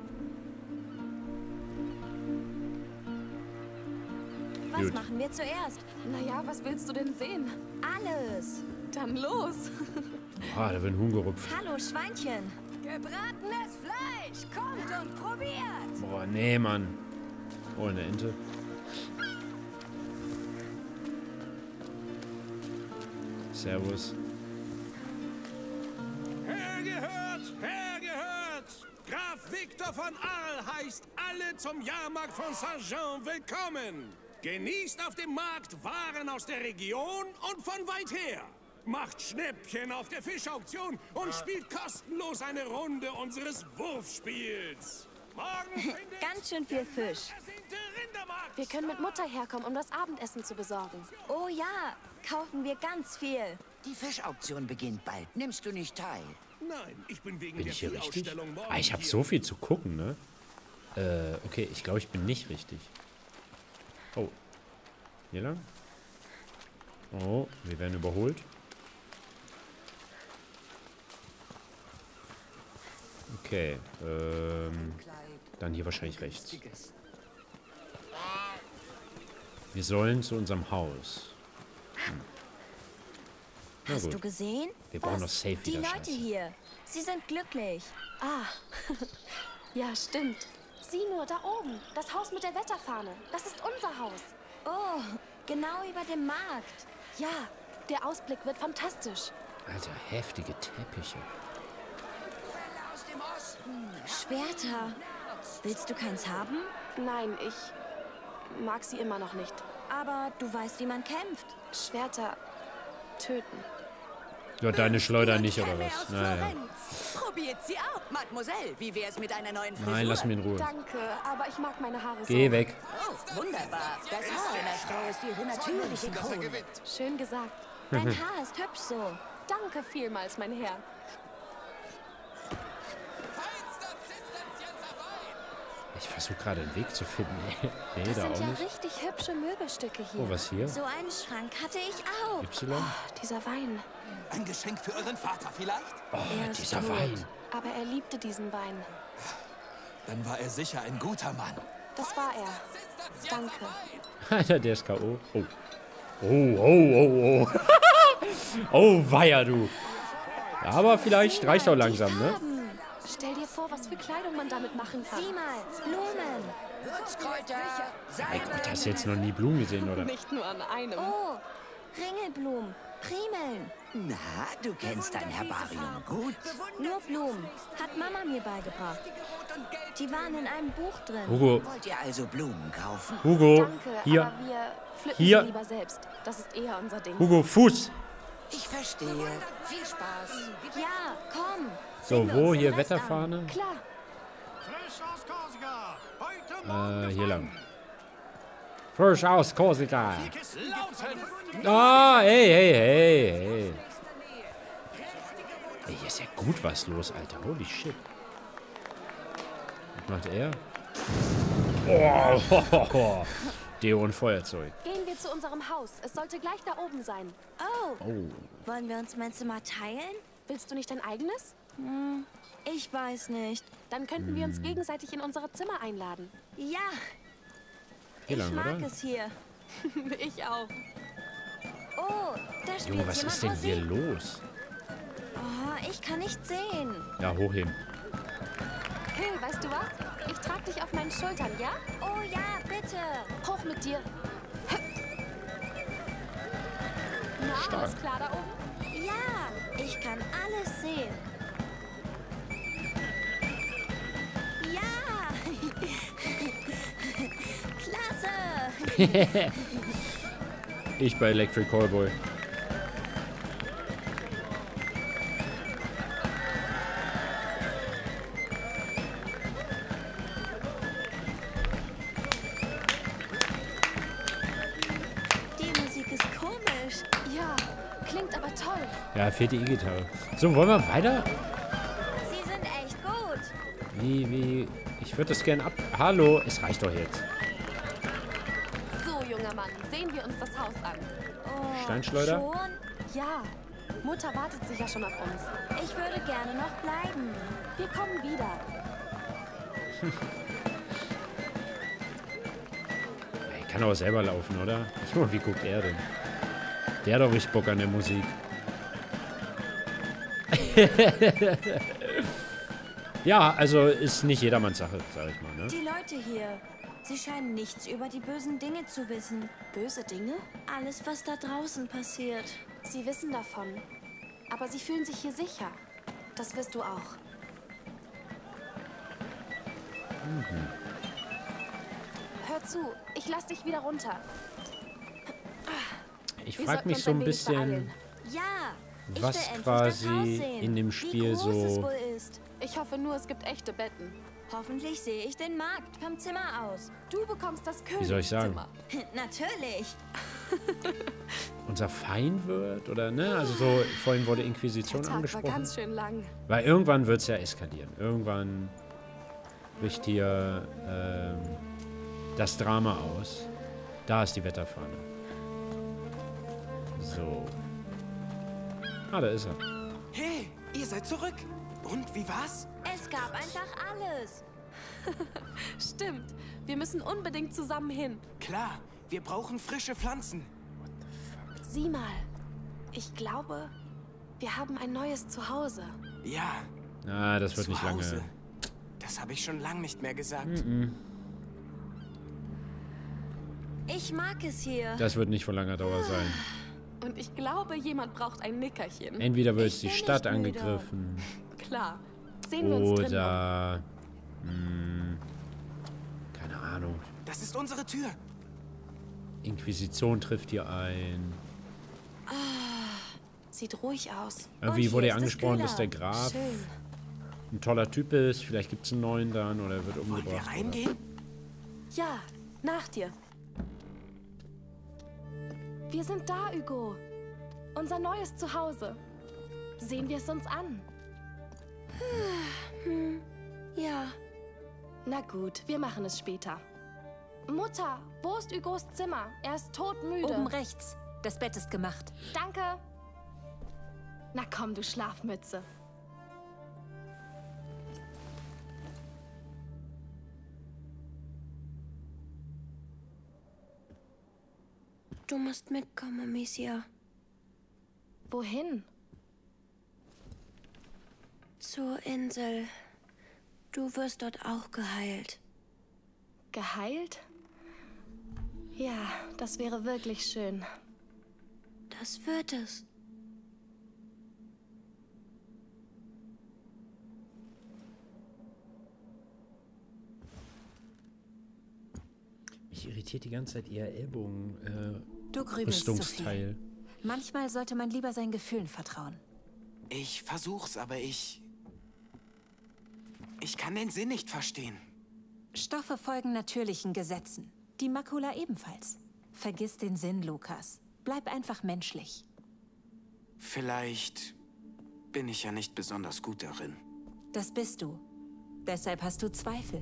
Was Gut. machen wir zuerst? Naja, was willst du denn sehen? Alles. Dann los. Ah, da wird ein Huhn gerupft. Hallo, Schweinchen. Gebratenes Fleisch, kommt und probiert! Boah, nee, Mann. Oh, eine Ente. Servus. Hergehört, hergehört! Graf Victor von Arles heißt alle zum Jahrmarkt von Saint-Jean willkommen. Genießt auf dem Markt Waren aus der Region und von weit her. Macht Schnäppchen auf der Fischauktion und spielt kostenlos eine Runde unseres Wurfspiels. Morgen findet Ganz schön viel Fisch. ersehnte Rindermarkt. Wir können mit Mutter herkommen, um das Abendessen zu besorgen. Oh ja, kaufen wir ganz viel. Die Fischauktion beginnt bald. Nimmst du nicht teil? Nein, ich bin wegen Bin der ich hier richtig? Vierausstellung morgen Ah, ich habe hier. so viel zu gucken, ne? Äh, okay, ich glaube, ich bin nicht richtig. Oh. Hier lang? Oh, wir werden überholt. Okay, ähm, dann hier wahrscheinlich rechts. Wir sollen zu unserem Haus. Hm. Na Hast du gut. gesehen? Wir brauchen Was? noch safe Die wieder Leute Scheiße. hier. Sie sind glücklich. Ah, ja, stimmt. Sieh nur, da oben. Das Haus mit der Wetterfahne. Das ist unser Haus. Oh, genau über dem Markt. Ja, der Ausblick wird fantastisch. Alter, heftige Teppiche. Aus dem Osten! Schwerter. Willst du keins haben? Nein, ich mag sie immer noch nicht. Aber du weißt, wie man kämpft. Schwerter töten. Ja, deine Schleuder nicht, oder was? Naja. Probiert sie aus. Mademoiselle, wie wär's mit einer neuen Frisur? Nein, lass mich in Ruhe. Danke, aber ich mag meine Haare so. Geh weg. Oh, wunderbar. Das Haar einer Frau ist ihre natürliche Krone. Schön gesagt. Dein Haar ist hübsch so. Danke vielmals, mein Herr. Ich versuche gerade einen Weg zu finden. Nee, Das da sind auch ja nicht. richtig hübsche Möbelstücke hier. Oh, was hier? So einen Schrank hatte ich auch. Y? Dieser Wein. Ein Geschenk für euren Vater vielleicht? Oh, Er ist dieser tot. Wein. Aber er liebte diesen Wein. Dann war er sicher ein guter Mann. Das war er. Danke. Alter, der ist K O Oh. Oh, oh, oh, oh. Oh, weia, du. Ja, aber vielleicht reicht auch langsam, ne? Stell dir vor, was für Kleidung man damit machen kann. Sieh mal, Blumen. Mein Gott, hast du jetzt noch nie Blumen gesehen, oder? Nicht nur an einem. Oh, Ringelblumen, Primeln. Na, du kennst dein Herbarium gut. Nur Blumen. Hat Mama mir beigebracht. Die waren in einem Buch drin. Hugo, Wollt ihr also Blumen kaufen? Hugo, Danke, hier, aber wir pflücken Hier. sie lieber selbst. Das ist eher unser Ding. Hugo, Fuß. Ich verstehe. Viel Spaß. Ja, komm. So, Sing wo? uns Hier den Rest an. Wetterfahne? Klar. Äh, hier lang. Frisch aus Korsika. Ah, hey, hey, hey, hey. Ey, hier ist ja gut was los, Alter. Holy shit. Was macht er? Oh, Deo und Feuerzeug. Gehen wir zu unserem Haus. Es sollte gleich da oben sein. Oh, Oh. wollen wir uns mein Zimmer teilen? Willst du nicht dein eigenes? Hm, ich weiß nicht. Dann könnten wir uns gegenseitig in unsere Zimmer einladen. Ja, Hier ich lang, mag oder? es hier. Ich auch. Oh, da spielt Junge, was jemand ist denn hier Musik. los? Oh, ich kann nicht sehen. Ja, hochheben. Hey, weißt du was? Ich trag dich auf meinen Schultern, ja? Oh ja, bitte. Hoch mit dir. Na, Stark. alles klar da oben? Ja, ich kann alles sehen. Ja. Klasse. Ich bei Electric Callboy. Die Musik ist komisch. Ja, klingt aber toll. Ja, fehlt die E-Gitarre. So, wollen wir weiter? Sie sind echt gut. Wie, wie... Ich würde das gerne ab... Hallo, es reicht doch jetzt. So, junger Mann, sehen wir uns das Haus an. Oh, Steinschleuder? Schon? Ja, Mutter wartet sicher schon auf uns. Ich würde gerne noch bleiben. Wir kommen wieder. Er kann auch selber laufen, oder? Junge, wie guckt er denn? Der hat doch richtig Bock an der Musik. Ja, also ist nicht jedermanns Sache, sag ich mal, ne? Die Leute hier, sie scheinen nichts über die bösen Dinge zu wissen. Böse Dinge? Alles, was da draußen passiert. Sie wissen davon. Aber sie fühlen sich hier sicher. Das wirst du auch. Mhm. Hör zu, ich lass dich wieder runter. Ich Wir frage sollten mich uns so ein ein wenig bisschen, beeilen. Ja, ich was will endlich quasi das Haus sehen. in dem Wie Spiel groß es so... wohl ist. Ich hoffe nur, es gibt echte Betten. Hoffentlich sehe ich den Markt vom Zimmer aus. Du bekommst das Königszimmer. Wie soll ich sagen? Natürlich. Unser Feind wird, oder ne? Also so, vorhin wurde Inquisition Der Tag war angesprochen. ganz schön lang. Weil irgendwann wird es ja eskalieren. Irgendwann bricht hier ähm, das Drama aus. Da ist die Wetterfahne. So. Ah, da ist er. Hey, ihr seid zurück. Und wie war's? Es gab einfach alles. Stimmt. Wir müssen unbedingt zusammen hin. Klar, wir brauchen frische Pflanzen. Sieh mal. Ich glaube, wir haben ein neues Zuhause. Ja, Ah, das wird nicht Zuhause. lange. Das habe ich schon lang nicht mehr gesagt. Mhm. Ich mag es hier. Das wird nicht von langer Dauer sein. Und ich glaube, jemand braucht ein Nickerchen. Entweder wird Ich die bin Stadt nicht müde. angegriffen. Klar. Sehen wir uns drin um. Oder... Mh, keine Ahnung. Das ist unsere Tür. Inquisition trifft hier ein. Sieht ruhig aus. Irgendwie Und wurde hier ja ist es angesprochen, dass der kühler. Graf Schön. ein toller Typ ist. Vielleicht gibt es einen neuen dann oder er wird Wollen wir umgebracht. reingehen? Ja, nach dir. Wir sind da, Hugo. Unser neues Zuhause. Sehen wir es uns an. Hm, ja. Na gut, wir machen es später. Mutter, wo ist Hugos Zimmer? Er ist todmüde. Oben rechts. Das Bett ist gemacht. Danke. Na komm, du Schlafmütze. Du musst mitkommen, Amicia. Wohin? Zur Insel. Du wirst dort auch geheilt. Geheilt? Ja, das wäre wirklich schön. Das wird es. Mich irritiert die ganze Zeit ihr Ellbogen. Äh, du grübelst zu Rüstungsteil. viel. Manchmal sollte man lieber seinen Gefühlen vertrauen. Ich versuch's, aber ich... Ich kann den Sinn nicht verstehen. Stoffe folgen natürlichen Gesetzen. Die Makula ebenfalls. Vergiss den Sinn, Lukas. Bleib einfach menschlich. Vielleicht bin ich ja nicht besonders gut darin. Das bist du. Deshalb hast du Zweifel.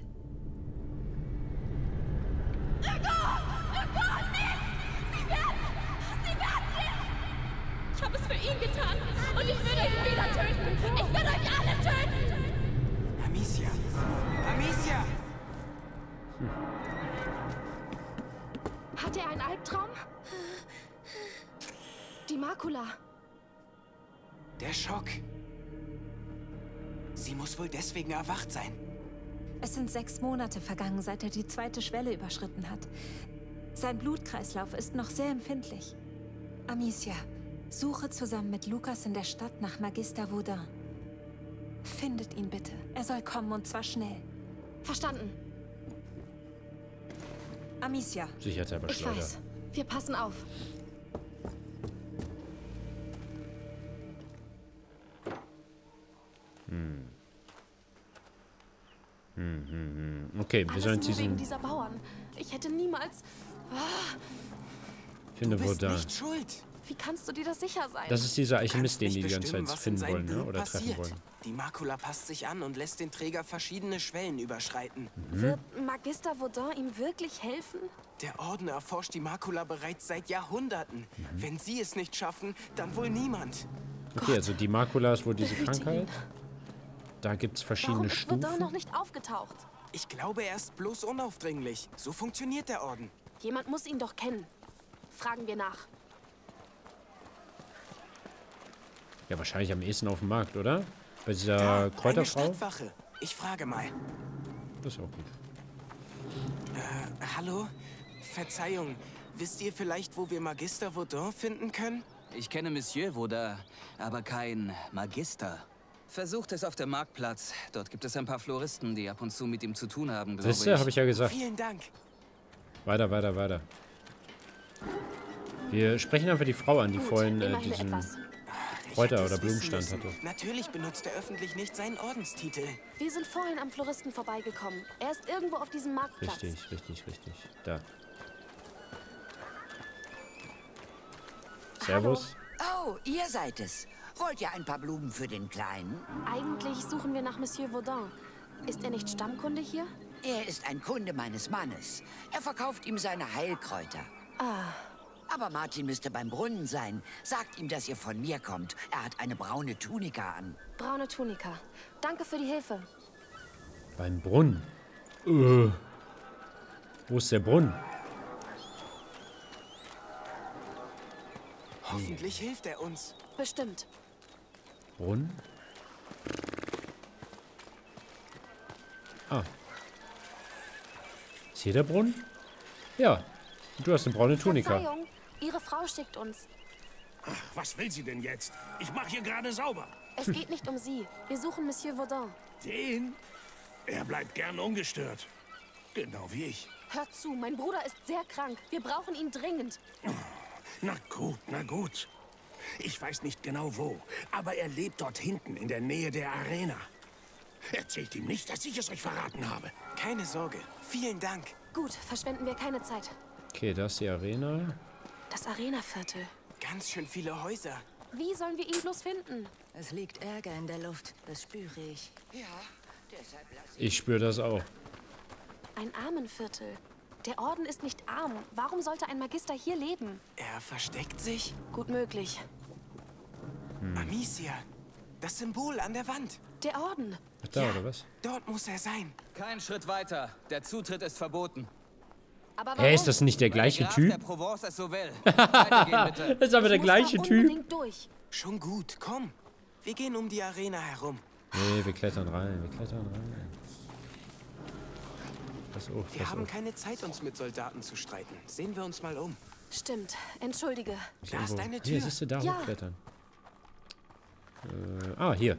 Ich habe es für ihn getan und ich will euch wieder töten. Ich will euch alle töten. Amicia! Amicia! Hm. Hat er einen Albtraum? Die Makula. Der Schock. Sie muss wohl deswegen erwacht sein. Es sind sechs Monate vergangen, seit er die zweite Schwelle überschritten hat. Sein Blutkreislauf ist noch sehr empfindlich. Amicia, suche zusammen mit Lukas in der Stadt nach Magister Vaudin. Findet ihn bitte. Er soll kommen und zwar schnell. Verstanden. Amicia. Sicherheitshalber Ich Schleuder. weiß. Wir passen auf. Hm. Hm, hm, hm. Okay, wir Alles sollen nur diesen... wegen dieser Bauern. Ich hätte niemals... Ah, Finde Du bist Vaudin. nicht schuld. wie kannst du dir das sicher sein? Das ist dieser Alchemist, den Nicht die die ganze bestimmen, Zeit was in finden seinem wollen, ne? Blut Oder treffen passiert. wollen. Die Makula passt sich an und lässt den Träger verschiedene Schwellen überschreiten. Mhm. Wird Magister Vaudin ihm wirklich helfen? Der Orden erforscht die Makula bereits seit Jahrhunderten. Mhm. Wenn sie es nicht schaffen, dann wohl niemand. Okay, also die Makula ist wohl diese Behüte Krankheit. Da gibt es Warum verschiedene ist Vaudin Stufen. noch nicht aufgetaucht? Ich glaube, er ist bloß unaufdringlich. So funktioniert der Orden. Jemand muss ihn doch kennen. Fragen wir nach. Ja, wahrscheinlich am ehesten auf dem Markt, oder? Bei dieser Da, eine Kräuterfrau. Stadtwache. Ich frage mal. Das ist auch gut. Äh, hallo? Verzeihung. Wisst ihr vielleicht, wo wir Magister Vaudin finden können? Ich kenne Monsieur Vaudin, aber kein Magister. Versucht es auf dem Marktplatz. Dort gibt es ein paar Floristen, die ab und zu mit ihm zu tun haben, glaube ich. Siehste, habe ich ja gesagt. Vielen Dank. Weiter, weiter, weiter. Wir sprechen einfach die Frau an, die Gut, vorhin äh, immerhin diesen etwas. Kräuter- hätte oder es wissen Blumenstand müssen. hatte. Natürlich benutzt er öffentlich nicht seinen Ordenstitel. Wir sind vorhin am Floristen vorbeigekommen. Er ist irgendwo auf diesem Marktplatz. Richtig, richtig, richtig. Da. Servus. Oh, ihr seid es. Wollt ihr ein paar Blumen für den Kleinen? Eigentlich suchen wir nach Monsieur Vaudin. Ist er nicht Stammkunde hier? Er ist ein Kunde meines Mannes. Er verkauft ihm seine Heilkräuter. Ah, Aber Martin müsste beim Brunnen sein. Sagt ihm, dass ihr von mir kommt. Er hat eine braune Tunika an. braune Tunika. Danke für die Hilfe. Beim Brunnen. Äh. Wo ist der Brunnen? Hoffentlich hilft er uns. Bestimmt. Brunnen? Ah. Ist hier der Brunnen? Ja. Du hast eine braune Tunika. Verzeihung, Ihre Frau schickt uns. Ach, was will sie denn jetzt? Ich mache hier gerade sauber. Es geht nicht um Sie. Wir suchen Monsieur Vaudin. Den? Er bleibt gern ungestört. Genau wie ich. Hört zu, mein Bruder ist sehr krank. Wir brauchen ihn dringend. Na gut, na gut. Ich weiß nicht genau wo, aber er lebt dort hinten in der Nähe der Arena. Erzählt ihm nicht, dass ich es euch verraten habe. Keine Sorge. Vielen Dank. Gut, verschwenden wir keine Zeit. Okay, da ist die Arena. Das Arena-Viertel. Ganz schön viele Häuser. Wie sollen wir ihn bloß finden? Es liegt Ärger in der Luft. Das spüre ich. Ja, deshalb lasse Ich spüre das auch. Ein Armenviertel. Der Orden ist nicht arm. Warum sollte ein Magister hier leben? Er versteckt sich? Gut möglich. Hm. Amicia. Das Symbol an der Wand. Der Orden. Ach, da, Ja. oder was? Dort muss er sein. Kein Schritt weiter. Der Zutritt ist verboten. Aber Hä, warum? ist das nicht der gleiche Graf Typ? der Provence es so will. Weitergehen, bitte. Das ist aber der Ich muss da gleiche Typ. unbedingt durch. Schon gut, komm. Wir gehen um die Arena herum. Nee, wir klettern rein, wir klettern rein. Pass auf, pass Wir haben auf. keine Zeit, uns mit Soldaten zu streiten. Sehen wir uns mal um. Stimmt. Entschuldige. Da ist eine Tür. Hier, siehst du, da Ja. hochklettern. Äh, ah, hier.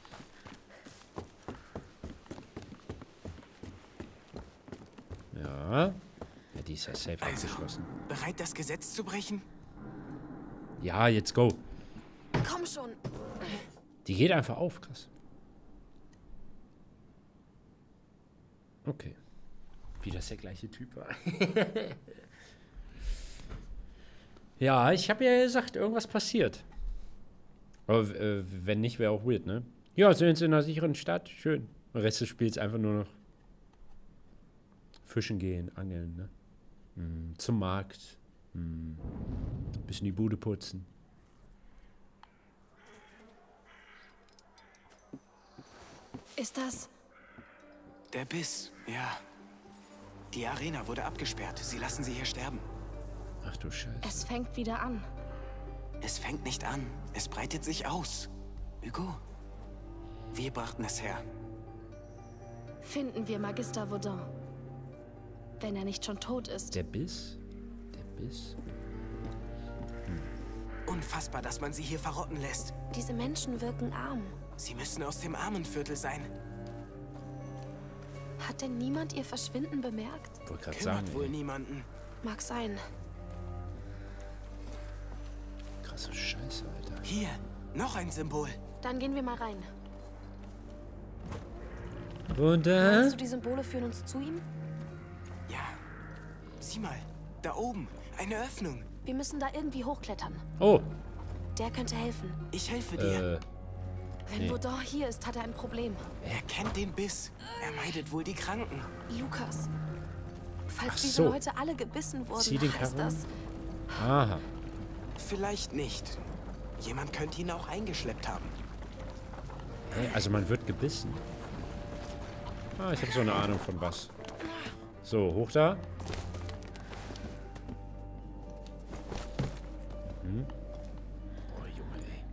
Ja. Ja, die ist ja safe Also, abgeschlossen. bereit, das Gesetz zu brechen? Ja, jetzt go. Komm schon. Die geht einfach auf, krass. Okay. Wie das der gleiche Typ war. Ja, ich habe ja gesagt, irgendwas passiert. Aber äh, wenn nicht, wäre auch weird, ne? Ja, sind jetzt in einer sicheren Stadt. Schön. Der Rest des Spiels einfach nur noch fischen gehen, angeln, ne? Hm, zum Markt. Hm, bisschen die Bude putzen. Ist das... Der Biss, ja. Die Arena wurde abgesperrt. Sie lassen sie hier sterben. Ach du Scheiße. Es fängt wieder an. Es fängt nicht an. Es breitet sich aus. Hugo, wir brachten es her. Finden wir Magister Vaudin. Wenn er nicht schon tot ist. Der Biss? Der Biss? Unfassbar, dass man sie hier verrotten lässt. Diese Menschen wirken arm. Sie müssen aus dem Armenviertel sein. Hat denn niemand ihr Verschwinden bemerkt? Wollte gerade Kümmert sagen, wohl ey. niemanden. Mag sein. Krasse Scheiße, Alter. Hier, noch ein Symbol. Dann gehen wir mal rein. Wunder? Meinst du, die Symbole führen uns zu ihm? Ja. Sieh mal, da oben, eine Öffnung. Wir müssen da irgendwie hochklettern. Oh. Der könnte helfen. Ich helfe dir. Äh, Wenn nee. Vaudin hier ist, hat er ein Problem. Er kennt den Biss. Er meidet wohl die Kranken. Lukas. Falls Ach diese so. Leute alle gebissen wurden, Zieh den heißt Karren. das... Aha. Vielleicht nicht. Jemand könnte ihn auch eingeschleppt haben. Hey, also man wird gebissen. Ah, ich habe so eine Ahnung von was. So, hoch da. Hm. Oh, Junge, ey.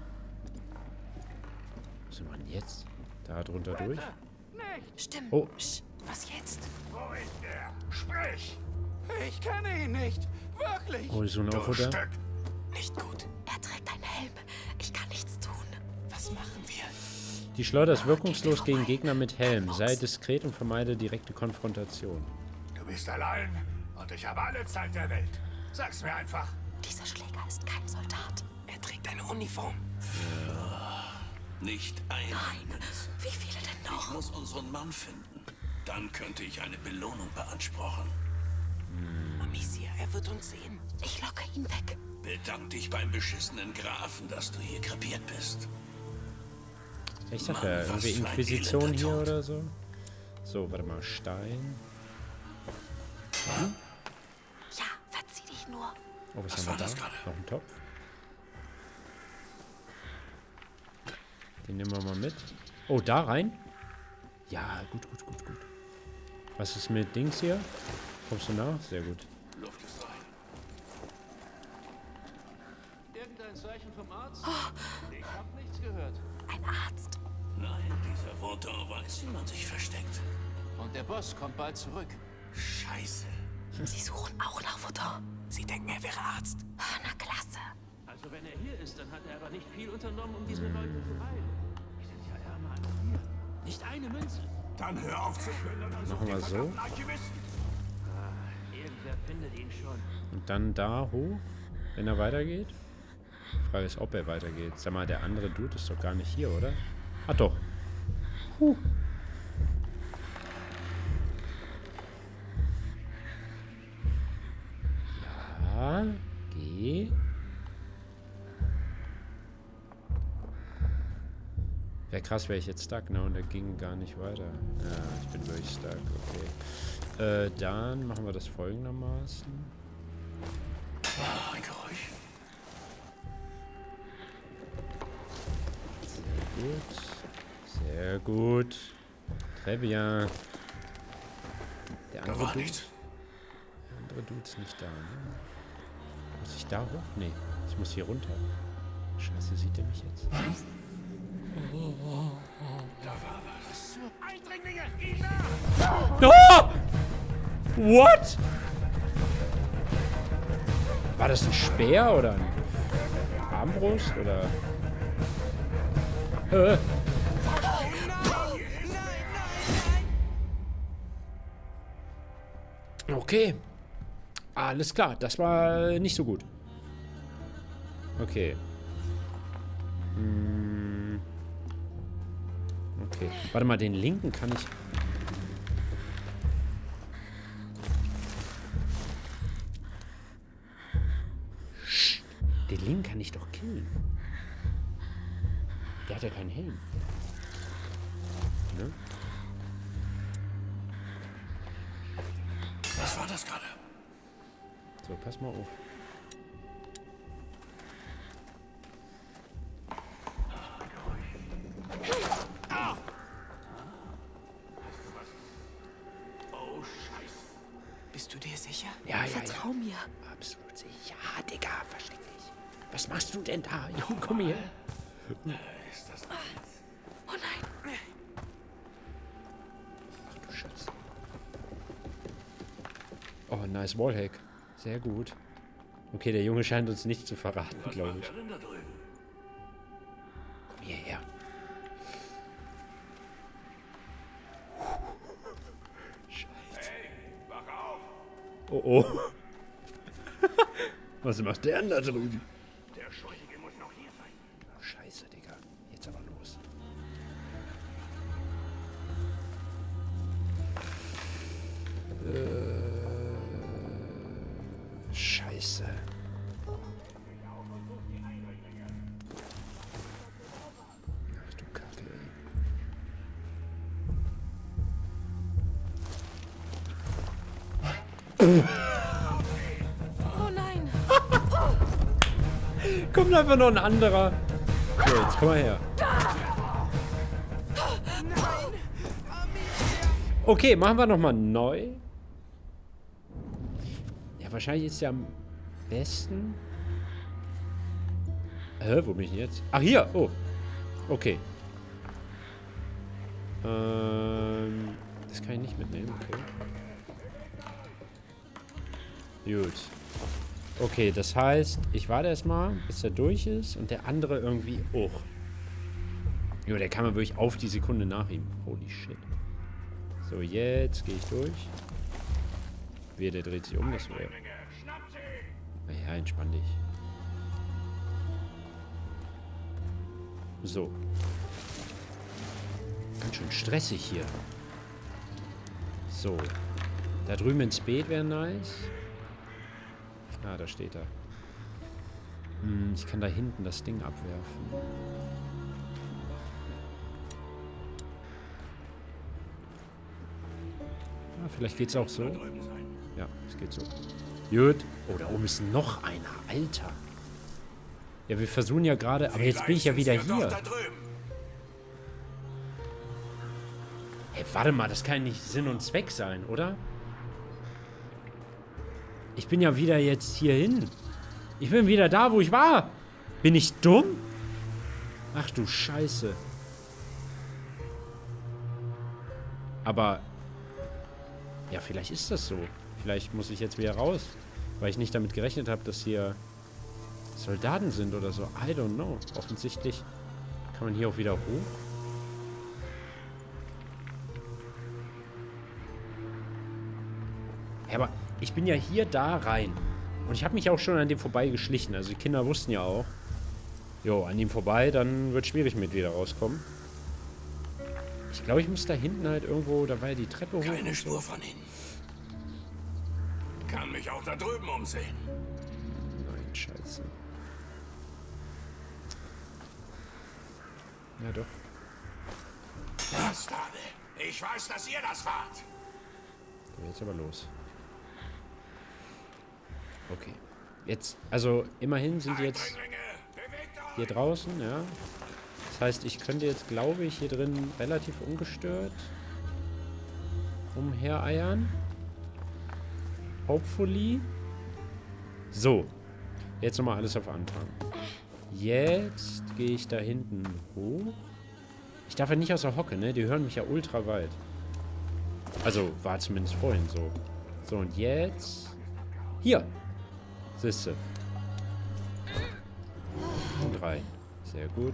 Was sind wir denn jetzt? Da drunter durch? Stimmt. Oh. Psst. Was jetzt? Wo ist er? Sprich! Ich kenne ihn nicht. Wirklich. Oh, ist so ein Du Aufruhr da? Stück. Nicht gut. Er trägt einen Helm. Ich kann nichts tun. Was machen wir? Die Schleuder ist wirkungslos gegen Gegner mit Helm. Sei diskret und vermeide direkte Konfrontation. Du bist allein und ich habe alle Zeit der Welt. Sag's mir einfach. Dieser Schläger ist kein Soldat. Er trägt eine Uniform. Nicht ein. Nein. Wie viele denn Ich noch? muss unseren Mann finden. Dann könnte ich eine Belohnung beanspruchen. Amicia, er wird uns sehen. Ich locke ihn weg. Bedank dich beim beschissenen Grafen, dass du hier krepiert bist. Ich sag Mann, ja, was irgendwie für ein Inquisition elender hier Tod. oder so. So, warte mal, Stein. Ja, verzieh dich nur. Oh, was, Was haben war wir da? das gerade? Noch ein Topf. Den nehmen wir mal mit. Oh, da rein? Ja, gut, gut, gut, gut. Was ist mit Dings hier? Kommst du nach? Sehr gut. Luft ist rein. Irgendein Zeichen vom Arzt? Ich hab nichts gehört. Ein Arzt. Nein, dieser Vaudin weiß, wie man sich versteckt. Und der Boss kommt bald zurück. Scheiße. Sie suchen auch nach Vaudin. Sie denken, er wäre Arzt. Ah, na klasse. Also wenn er hier ist, dann hat er aber nicht viel unternommen, um diese Leute zu heilen. Die sind ja ärmer als wir. Nicht eine Münze. Dann hör auf zu plündern und such Machen die wir so. verdammten Alchemisten. Ah, irgendwer findet ihn schon. Und dann da hoch, wenn er weitergeht. Die Frage ist, ob er weitergeht. Sag mal, der andere Dude ist doch gar nicht hier, oder? Ah, doch. Huh. Ja, geh. Wäre krass, wäre ich jetzt stuck, ne? Und er ging gar nicht weiter. Ja, ich bin wirklich stuck, okay. Äh, dann machen wir das folgendermaßen. Ah, ein Geräusch. Sehr gut. Sehr gut. Très bien. Der Da andere war Dude. nichts. Der andere Dude ist nicht da, ne? Muss ich da hoch? Nee, ich muss hier runter. Scheiße, sieht er mich jetzt? Oh, oh, oh. Da war was. Eindringlinge, ihn nach! Oh! What? War das ein Speer oder eine Armbrust oder... Äh. Okay. Alles klar, das war nicht so gut. Okay. Hm. Okay. Warte mal, den linken kann ich... Sch, den linken kann ich doch killen. Der hat ja keinen Helm. Ne? Was war das gerade? So, pass mal auf. Oh, Scheiße. Bist du dir sicher? Ja, ja, Vertrau ja. mir. Absolut sicher. Ja, Digga, versteck dich. Was machst du denn da? Junge, komm her. Ist das Oh nein. Ach du Scheiße. Oh, nice Wallhack. Sehr gut. Okay, der Junge scheint uns nicht zu verraten, glaube ich. Komm hierher. Scheiße. Oh oh. Was macht der denn da drüben? Der Schuldige muss noch hier sein. Oh, Scheiße, Digga. Jetzt aber los. Äh. Scheiße. Ach du Kacke, ey. Oh nein. Kommt einfach noch ein anderer. So, jetzt komm mal her. Okay, machen wir nochmal neu. Ja, wahrscheinlich ist ja am besten... Hä, wo bin ich denn jetzt? Ach, hier. Oh. Okay. Ähm... Das kann ich nicht mitnehmen, okay. Gut. Okay, das heißt, ich warte erstmal, bis er durch ist und der andere irgendwie auch. Jo, der kam ja wirklich auf die Sekunde nach ihm. Holy shit. So, jetzt gehe ich durch. Wehe, der dreht sich um, das wäre... Naja, entspann dich. So. Ganz schön stressig hier. So. Da drüben ins Beet wäre nice. Ah, da steht er. Hm, ich kann da hinten das Ding abwerfen. Ah, vielleicht geht's auch so. Ja, es geht so. Gut. Oh, da oben ist noch einer. Alter. Ja, wir versuchen ja gerade... Aber jetzt bin ich ja wieder hier. Hey, warte mal. Das kann nicht Sinn und Zweck sein, oder? Ich bin ja wieder jetzt hier hin. Ich bin wieder da, wo ich war. Bin ich dumm? Ach du Scheiße. Aber... Ja, vielleicht ist das so. Vielleicht muss ich jetzt wieder raus. Weil ich nicht damit gerechnet habe, dass hier Soldaten sind oder so. I don't know. Offensichtlich kann man hier auch wieder hoch. Ja, aber ich bin ja hier da rein. Und ich habe mich auch schon an dem vorbei geschlichen. Also die Kinder wussten ja auch. Jo, an ihm vorbei, dann wird es schwierig mit wieder rauskommen. Ich glaube, ich muss da hinten halt irgendwo, da war ja die Treppe hoch. Keine Spur von ihnen. Kann mich auch da drüben umsehen. Nein, scheiße. Ja, doch. Bastarde! Ich weiß, dass ihr das wart. So, jetzt aber los. Okay. Jetzt, also immerhin sind die jetzt hier draußen, ja. Das heißt, ich könnte jetzt, glaube ich, hier drin relativ ungestört umhereiern. Hopefully. So. Jetzt nochmal alles auf Anfang. Jetzt gehe ich da hinten hoch. Ich darf ja nicht aus der Hocke, ne? Die hören mich ja ultra weit. Also, war zumindest vorhin so. So, und jetzt... Hier! Siehste. Und rein. Sehr gut.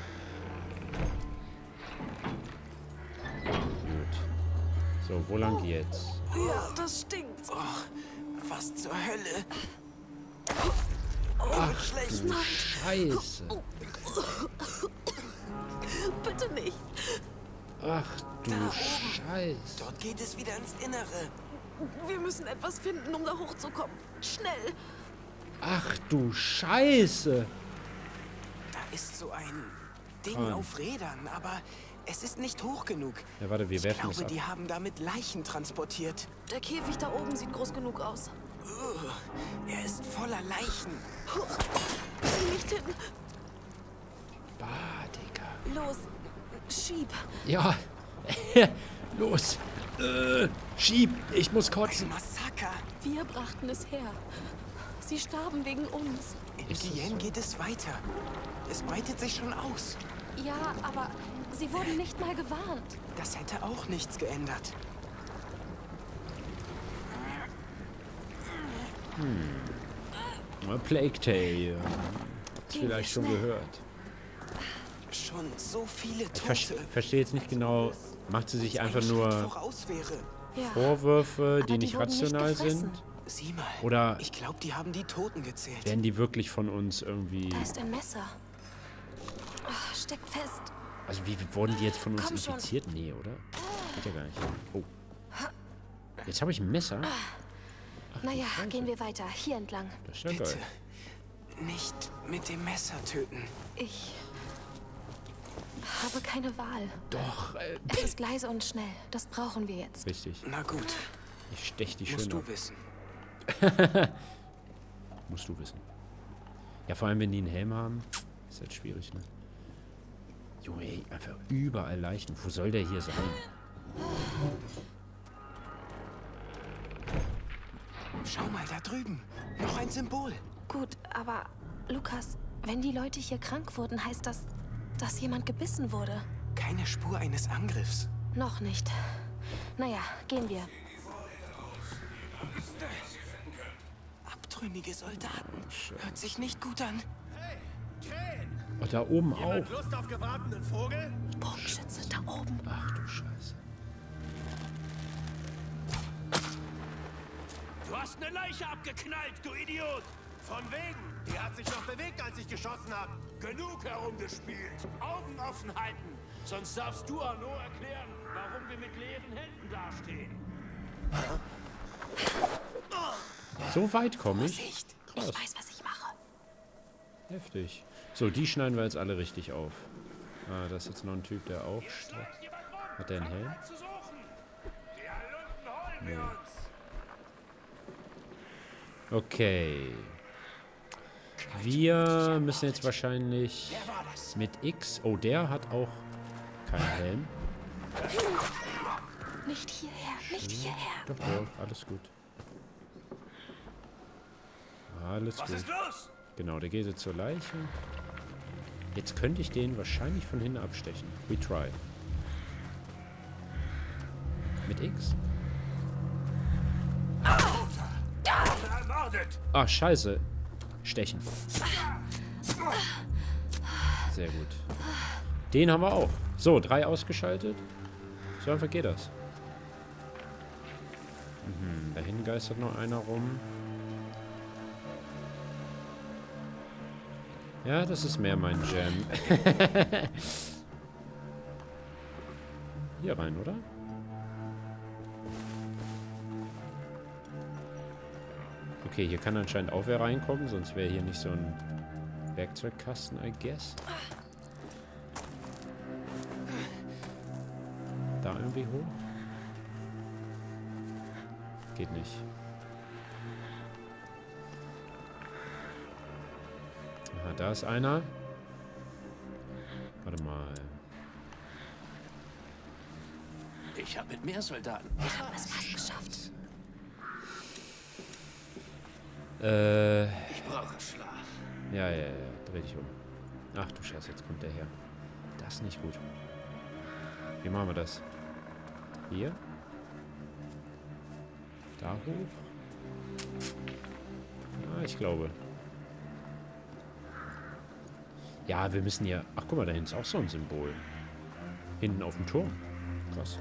Gut. So, wo lang jetzt? Ja, das stinkt. Oh, was zur Hölle? Oh, Ach, schlecht. du Scheiße. Bitte nicht. Ach du Scheiße. Dort geht es wieder ins Innere. Wir müssen etwas finden, um da hochzukommen. Schnell. Ach du Scheiße. Da ist so ein Ding Ah. auf Rädern, aber es ist nicht hoch genug. Ja, warte, wir Ich werfen es glaube, ab. die haben damit Leichen transportiert. Der Käfig da oben sieht groß genug aus. Uh, er ist voller Leichen. Nicht hin. Bah, Digga. Los, schieb. Ja. Los. Äh, schieb. Ich muss kotzen. Massaker. Wir brachten es her. Sie starben wegen uns. In Guyenne geht es weiter. Es breitet sich schon aus. Ja, aber sie wurden nicht mal gewarnt. Das hätte auch nichts geändert. Hm. Plague Tale. Hast vielleicht schon gehört. Schon so viele Ich ver Tote. verstehe jetzt nicht genau. Macht sie sich einfach nur Voraus wäre. Ja. Vorwürfe, die Aber die nicht wurden nicht rational gefressen. sind? Sieh mal. Oder Ich glaube, die haben die Toten gezählt. werden die wirklich von uns irgendwie... Da ist ein Messer. Ach, steckt fest. Also wie wurden die jetzt von uns Komm schon. infiziert? Nee, oder? Geht ja gar nicht. Oh. Jetzt habe ich ein Messer. Ach, du Naja, Scheiße. gehen wir weiter. Hier entlang. Das ist ja Bitte. geil. Nicht mit dem Messer töten. Ich habe keine Wahl. Doch, äh, Es ist leise und schnell. Das brauchen wir jetzt. richtig. Na gut, Ich stech die musst schön du ab. wissen. Musst du wissen. Ja, vor allem, wenn die einen Helm haben, ist halt schwierig, ne? Junge, ey, einfach überall Leichen. Wo soll der hier sein? Schau mal, da drüben. Noch ein Symbol. Gut, aber Lukas, wenn die Leute hier krank wurden, heißt das, dass jemand gebissen wurde. Keine Spur eines Angriffs. Noch nicht. Naja, gehen wir. Abtrünnige Soldaten. Hört sich nicht gut an. Oh, da oben auch. Lust auf gebratenen Vogel? Bogenschütze, da oben. Ach du Scheiße. Du hast eine Leiche abgeknallt, du Idiot! Von wegen. Die hat sich noch bewegt, als ich geschossen habe. Genug herumgespielt. Augen offen halten. Sonst darfst du Arnaud erklären, warum wir mit leeren Händen dastehen. So weit komme ich. Vorsicht. Krass. Ich weiß, was ich mache. Heftig. So, die schneiden wir jetzt alle richtig auf. Ah, da ist jetzt noch ein Typ, der auch steht. Hat der einen Helm? Nee. Okay. Wir müssen jetzt wahrscheinlich mit X... Oh, der hat auch keinen Helm. Nicht hierher, nicht hierher. Doch, doch, alles gut. Alles Was gut. ist los? Genau, der geht jetzt zur Leiche. Jetzt könnte ich den wahrscheinlich von hinten abstechen. We try. Mit X? Ermordet! Ah, scheiße. Stechen. Sehr gut. Den haben wir auch. So, drei ausgeschaltet. So einfach geht das. Mhm, da hinten geistert noch einer rum. Ja, das ist mehr mein Jam. Hier rein, oder? Okay, hier kann anscheinend auch wer reinkommen, sonst wäre hier nicht so ein Werkzeugkasten, I guess. Da irgendwie hoch? Geht nicht. Aha, da ist einer. Warte mal. Ich habe mit mehr Soldaten. Wir haben es fast geschafft. Äh, Ich brauche Schlaf. Ja, ja, ja. Dreh dich um. Ach du Scheiße, jetzt kommt der her. Das ist nicht gut. Wie machen wir das? Hier? Da hoch? Ah, ich glaube. Ja, wir müssen hier... Ach, guck mal, da hinten ist auch so ein Symbol. Hinten auf dem Turm. Krass.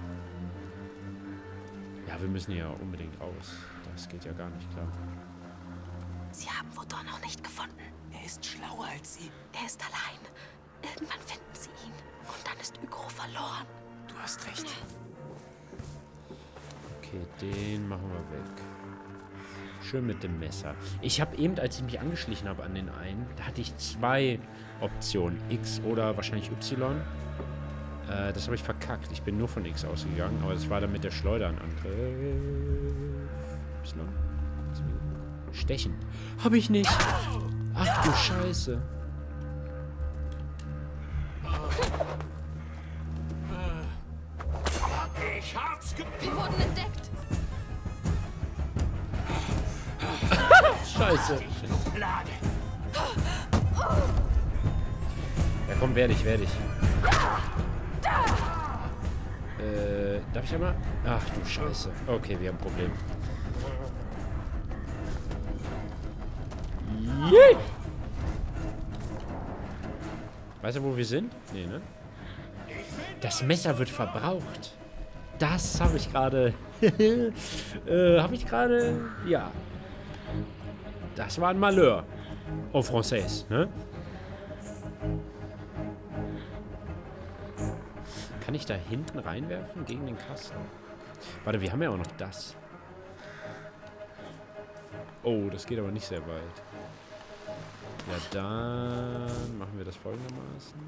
Ja, wir müssen hier unbedingt raus. Das geht ja gar nicht klar. Sie haben Wotor noch nicht gefunden. Er ist schlauer als Sie. Er ist allein. Irgendwann finden sie ihn. Und dann ist Ygro verloren. Du hast recht. Okay, den machen wir weg. Schön mit dem Messer. Ich habe eben, als ich mich angeschlichen habe an den einen, da hatte ich zwei Optionen. X oder wahrscheinlich Y. Äh, das habe ich verkackt. Ich bin nur von X ausgegangen, aber das war dann mit der Schleuder ein Angriff. Y. Stechen. Habe ich nicht. Ach du Scheiße. Ich hab's ge... Wir wurden entdeckt. Scheiße. Ja komm, werde ich, werde ich. Äh, darf ich einmal? Ach du Scheiße. Okay, wir haben ein Problem. Yeah. Weißt du, wo wir sind? Nee, ne? Das Messer wird verbraucht. Das habe ich gerade... äh, habe ich gerade... Ja. Das war ein Malheur. Au Français, ne? Kann ich da hinten reinwerfen gegen den Kasten? Warte, wir haben ja auch noch das. Oh, das geht aber nicht sehr weit. Ja, dann machen wir das folgendermaßen.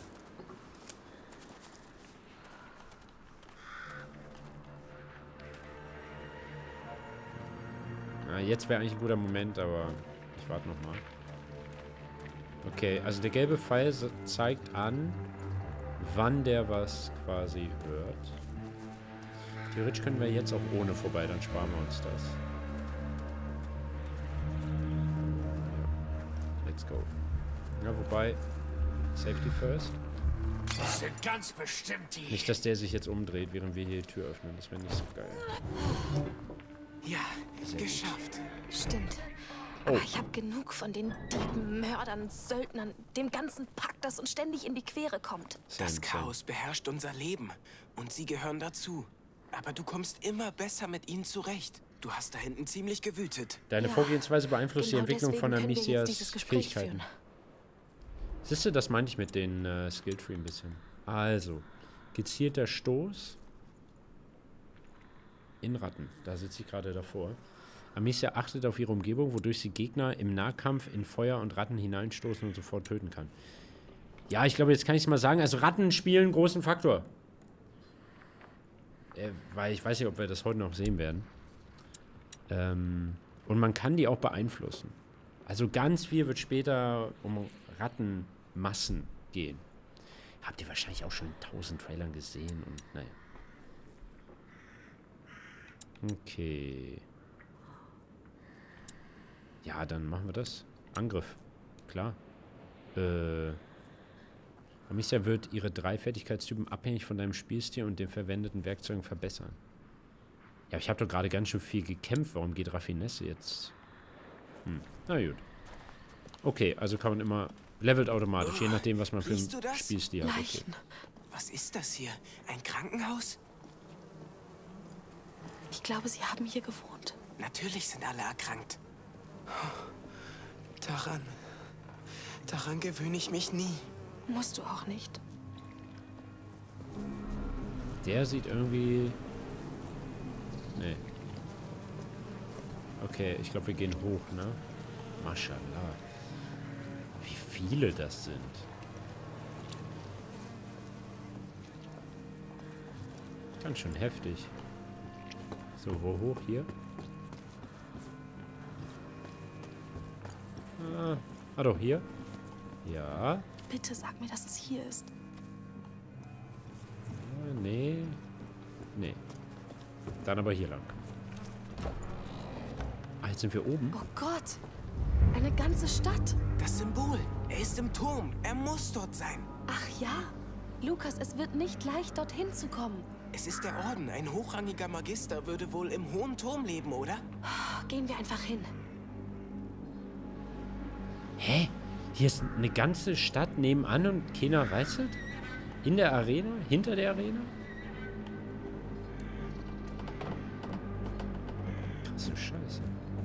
Na, jetzt wäre eigentlich ein guter Moment, aber ich warte noch mal. Okay, also der gelbe Pfeil zeigt an, wann der was quasi hört. Theoretisch können wir jetzt auch ohne vorbei, dann sparen wir uns das. Let's go. Ja, wobei, Safety first. Das sind ganz bestimmt die... Nicht, dass der sich jetzt umdreht, während wir hier die Tür öffnen. Das wäre nicht so geil. Ja, Sehr geschafft. gut. Stimmt. Oh. Aber ich habe genug von den Dieben, Mördern, Söldnern, dem ganzen Pack, das uns ständig in die Quere kommt. Das Chaos beherrscht unser Leben und sie gehören dazu. Aber du kommst immer besser mit ihnen zurecht. Du hast da hinten ziemlich gewütet. Deine Ja, Vorgehensweise beeinflusst genau die Entwicklung deswegen von können wir jetzt Amicias dieses Gespräch Fähigkeiten. führen. Siehst du, das meinte ich mit den äh, Skilltree ein bisschen. Also, gezielter Stoß in Ratten. Da sitze ich gerade davor. Amicia achtet auf ihre Umgebung, wodurch sie Gegner im Nahkampf in Feuer und Ratten hineinstoßen und sofort töten kann. Ja, ich glaube, jetzt kann ich es mal sagen. Also Ratten spielen einen großen Faktor. Äh, weil ich weiß nicht, ob wir das heute noch sehen werden. Ähm, und man kann die auch beeinflussen. Also ganz viel wird später um Rattenmassen gehen. Habt ihr wahrscheinlich auch schon in tausend Trailern gesehen und naja. Okay. Ja, dann machen wir das. Angriff. Klar. Äh. Amicia wird ihre drei Fertigkeitstypen abhängig von deinem Spielstil und den verwendeten Werkzeugen verbessern. Ja, ich habe doch gerade ganz schön viel gekämpft. Warum geht Raffinesse jetzt? Hm. Na gut. Okay, also kann man immer... Levelt automatisch, oh, je nachdem, was man für einen Spielstil hat. Okay. Was ist das hier? Ein Krankenhaus? Ich glaube, sie haben hier gewohnt. Natürlich sind alle erkrankt. Daran... Daran gewöhne ich mich nie. Musst du auch nicht. Der sieht irgendwie... Nee. Okay, ich glaube, wir gehen hoch, ne? Maschallah. Wie viele das sind. Ganz schön heftig. So, wo hoch hier? Ah, ah doch, hier. Ja. Bitte sag mir, dass es hier ist. Ja, nee. Nee. Dann aber hier lang. Ah, jetzt sind wir oben. Oh Gott. Eine ganze Stadt. Das ist im Turm. Er muss dort sein. Ach ja? Lukas, es wird nicht leicht, dorthin zu kommen. Es ist der Orden. Ein hochrangiger Magister würde wohl im hohen Turm leben, oder? Gehen wir einfach hin. Hä? Hier ist eine ganze Stadt nebenan und keiner weiß es? In der Arena? Hinter der Arena? Krasse Scheiße.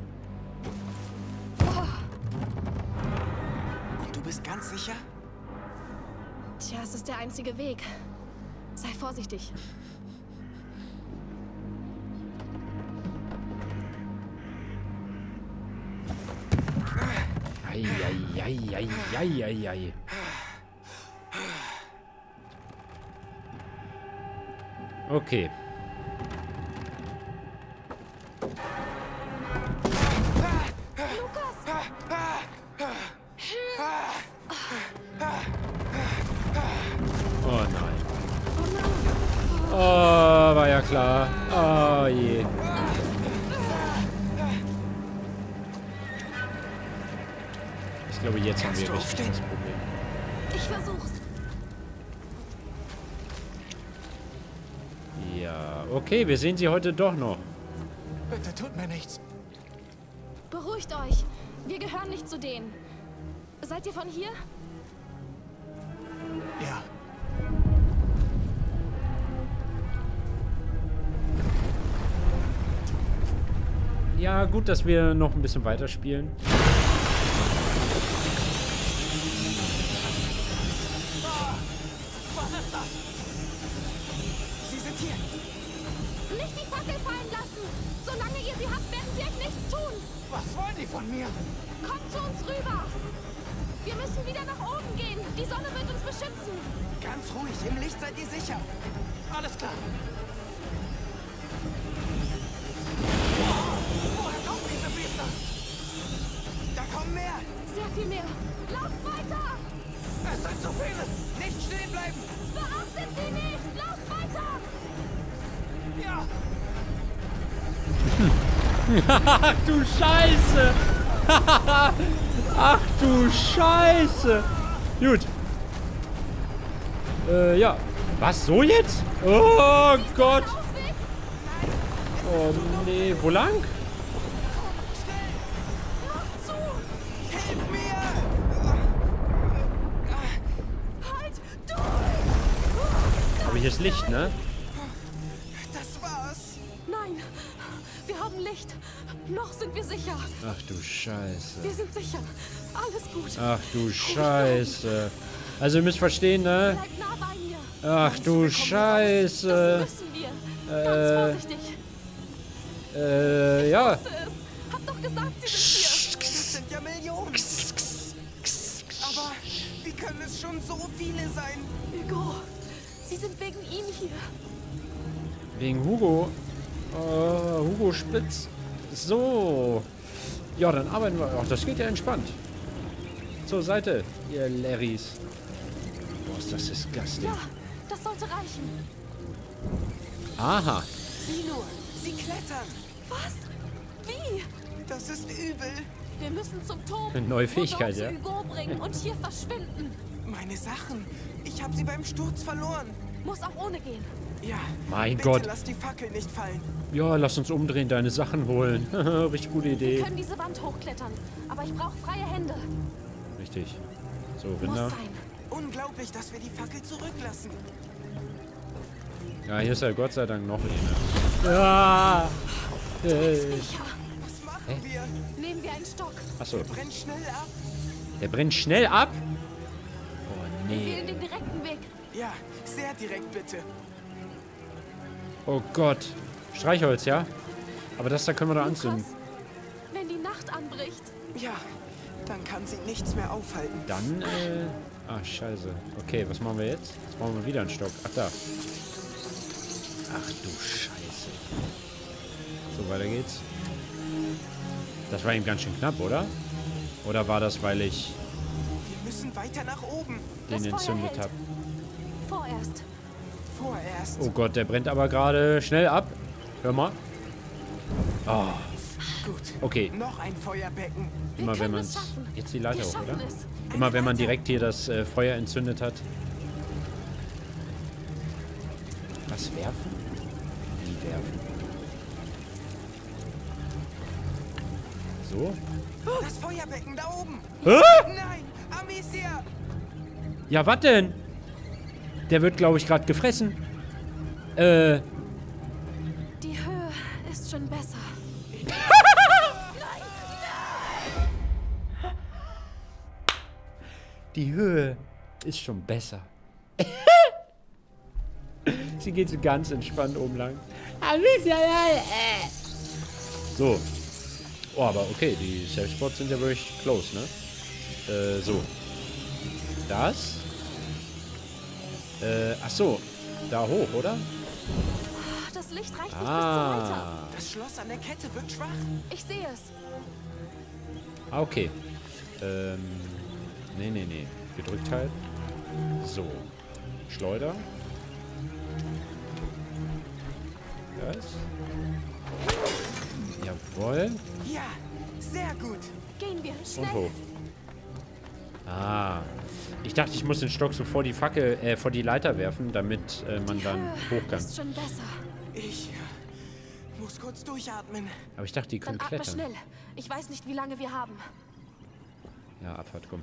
Und du bist ganz sicher? Tja, es ist der einzige Weg. Sei vorsichtig. Eieieiei. Okay. Oh nein. Oh, war ja klar. Oh je. Ich glaube, jetzt haben wir richtig das Problem. Ich versuch's. Ja, okay, wir sehen sie heute doch noch. Bitte tut mir nichts. Beruhigt euch. Wir gehören nicht zu denen. Seid ihr von hier? Ja. Ja, gut, dass wir noch ein bisschen weiterspielen. Was ist das? Sie sind hier. Nicht die Fackel fallen lassen! Solange ihr sie habt, werden sie euch nichts tun! Was wollen die von mir? Kommt zu uns rüber! Wir müssen wieder nach oben gehen. Die Sonne wird uns beschützen. Ganz ruhig. Im Licht seid ihr sicher. Alles klar. Woher kommen diese Biester? Da kommen mehr. Sehr viel mehr. Lauft weiter! Es sind zu viele. Nicht stehen bleiben. Beachtet sie nicht! Lauft weiter! Ja. Ach du Scheiße! Ach du Scheiße! Gut. Äh, ja. Was, so jetzt? Oh Gott! Oh nee, wo lang? Mach zu! Hilf mir! Halt! Du! Aber hier ist Licht, ne? Das war's. Nein! Wir haben Licht. Noch sind wir sicher. Ach du Scheiße. Wir sind sicher. Alles gut. Ach du Scheiße. Also ihr müsst verstehen, ne? Bleibt nah bei mir. Ach du Scheiße. Das müssen wir. Äh, Ganz vorsichtig. Äh, ja. Ich wusste es. Hab doch gesagt, sie sind hier. Das sind ja Millionen. Aber wie können es schon so viele sein? Hugo, sie sind wegen ihm hier. Wegen Hugo. Oh, Hugo Spitz. So. Ja, dann arbeiten wir. Ach, das geht ja entspannt. Zur Seite, ihr Larrys. Boah, ist das disgusting. Ja, das sollte reichen. Aha. Sieh nur, sie klettern. Was? Wie? Das ist übel. Wir müssen zum Turm. Eine neue Fähigkeit, und ja. Hugo bringen und hier verschwinden. Meine Sachen. Ich habe sie beim Sturz verloren. Muss auch ohne gehen. Ja. Mein bitte Gott. lass die Fackel nicht fallen. Ja, lass uns umdrehen, deine Sachen holen. Richtig gute Wir Idee. können diese Wand hochklettern, aber ich brauche freie Hände. Richtig. So, Muss Rinder. sein. Unglaublich, dass wir die Fackel zurücklassen. Ja, hier ist ja Gott sei Dank noch eine. Ah! Äh. Drecksviecher. Was machen Hä? wir? Nehmen wir einen Stock. Achso. Brenn schnell ab. Der brennt schnell ab? Oh, Wir nee. wählen den direkten Weg. Ja, sehr direkt bitte. Oh Gott. Streichholz, ja? Aber das da können wir doch anzünden. Lukas, wenn die Nacht anbricht. Ja, dann kann sie nichts mehr aufhalten. Dann, äh... Ah, scheiße. Okay, was machen wir jetzt? Jetzt brauchen wir wieder einen Stock. Ach, da. Ach du Scheiße. So, weiter geht's. Das war eben ganz schön knapp, oder? Oder war das, weil ich Wir müssen weiter nach oben. den Das Feuer entzündet hält. habe? Vorerst. Vorerst. Oh Gott, der brennt aber gerade schnell ab. Hör mal. Oh. Okay. Noch ein Feuerbecken. Immer wenn man es... Jetzt die Leiter hoch, oder? Immer wenn man direkt hier das äh, Feuer entzündet hat. Was werfen? Wie werfen? So? Das Feuerbecken da oben. Hä? Nein, Amicia. Ja, was denn? Der wird, glaube ich, gerade gefressen. Äh... Die Höhe ist schon besser. Die Höhe ist schon besser. Sie geht so ganz entspannt oben lang. So. Oh, aber okay, die Safe Spots sind ja wirklich close, ne? Äh, so. Das. Äh, ach so. Da hoch, oder? Das Licht reicht nicht Ah. bis zur Leiter. Das Schloss an der Kette wirkt schwach. Ich sehe es. Ah, okay. Ähm. Nee, nee, nee. Gedrückt halten. So. Schleuder. Das. Jawohl. Ja, sehr gut. Gehen wir. Schnell. Und hoch. Ah. Ich dachte, ich muss den Stock so vor die Fackel, äh, vor die Leiter werfen, damit äh, man dann hoch kann. Ist schon besser. Ich muss kurz durchatmen. Aber ich dachte, die können Dann atme klettern. schnell. Ich weiß nicht, wie lange wir haben. Ja, Abfahrt, komm.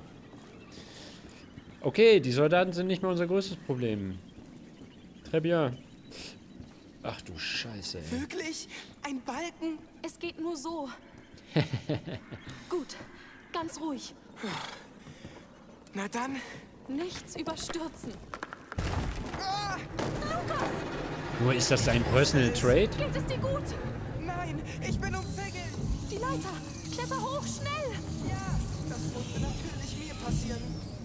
Okay, die Soldaten sind nicht mehr unser größtes Problem. Très bien. Ach du Scheiße, ey. Wirklich? Ein Balken? Es geht nur so. Gut. Ganz ruhig. Na dann. Nichts überstürzen. Ah! Lukas! Nur ist das dein Personal Trait? Geht es dir gut? Nein, ich bin umzingelt. Die Leiter. Kletter hoch, schnell. Ja, das musste natürlich mir passieren.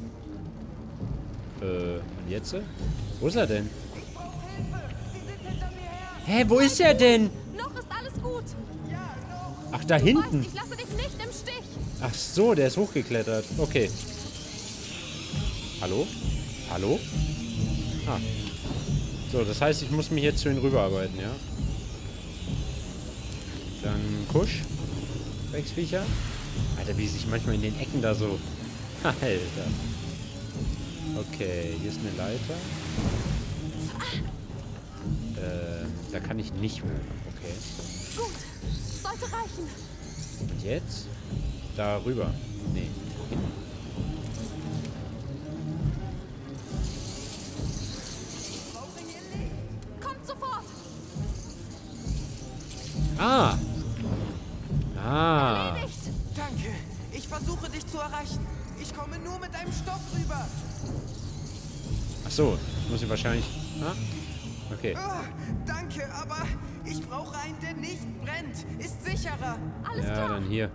Äh, und jetzt? Wo ist er denn? Ich brauche Hilfe. Sie sind hinter mir her. Hä, wo ist er denn? Noch ist alles gut. Ja, noch. Ach, da Du hinten. weißt, ich lasse dich nicht im Stich. Ach so, der ist hochgeklettert. Okay. Hallo? Hallo? Ah. So, das heißt, ich muss mich jetzt zu ihm rüberarbeiten, ja? Dann Kusch. Drecksviecher. Alter, wie sich manchmal in den Ecken da so... Alter. Okay, hier ist eine Leiter. Ähm, da kann ich nicht hoch. Okay. Gut. Sollte reichen. Und jetzt? Da rüber. Nee. Hinten. Kommt sofort. Ah! Ah! Erledigt. Danke. Ich versuche dich zu erreichen. Ich komme nur mit einem Stock rüber. Ach so, ich muss ihn wahrscheinlich... Ah? Okay. Ah, danke, aber ich brauche einen, der nicht brennt. Ist sicherer. Alles Ja, klar. dann hier.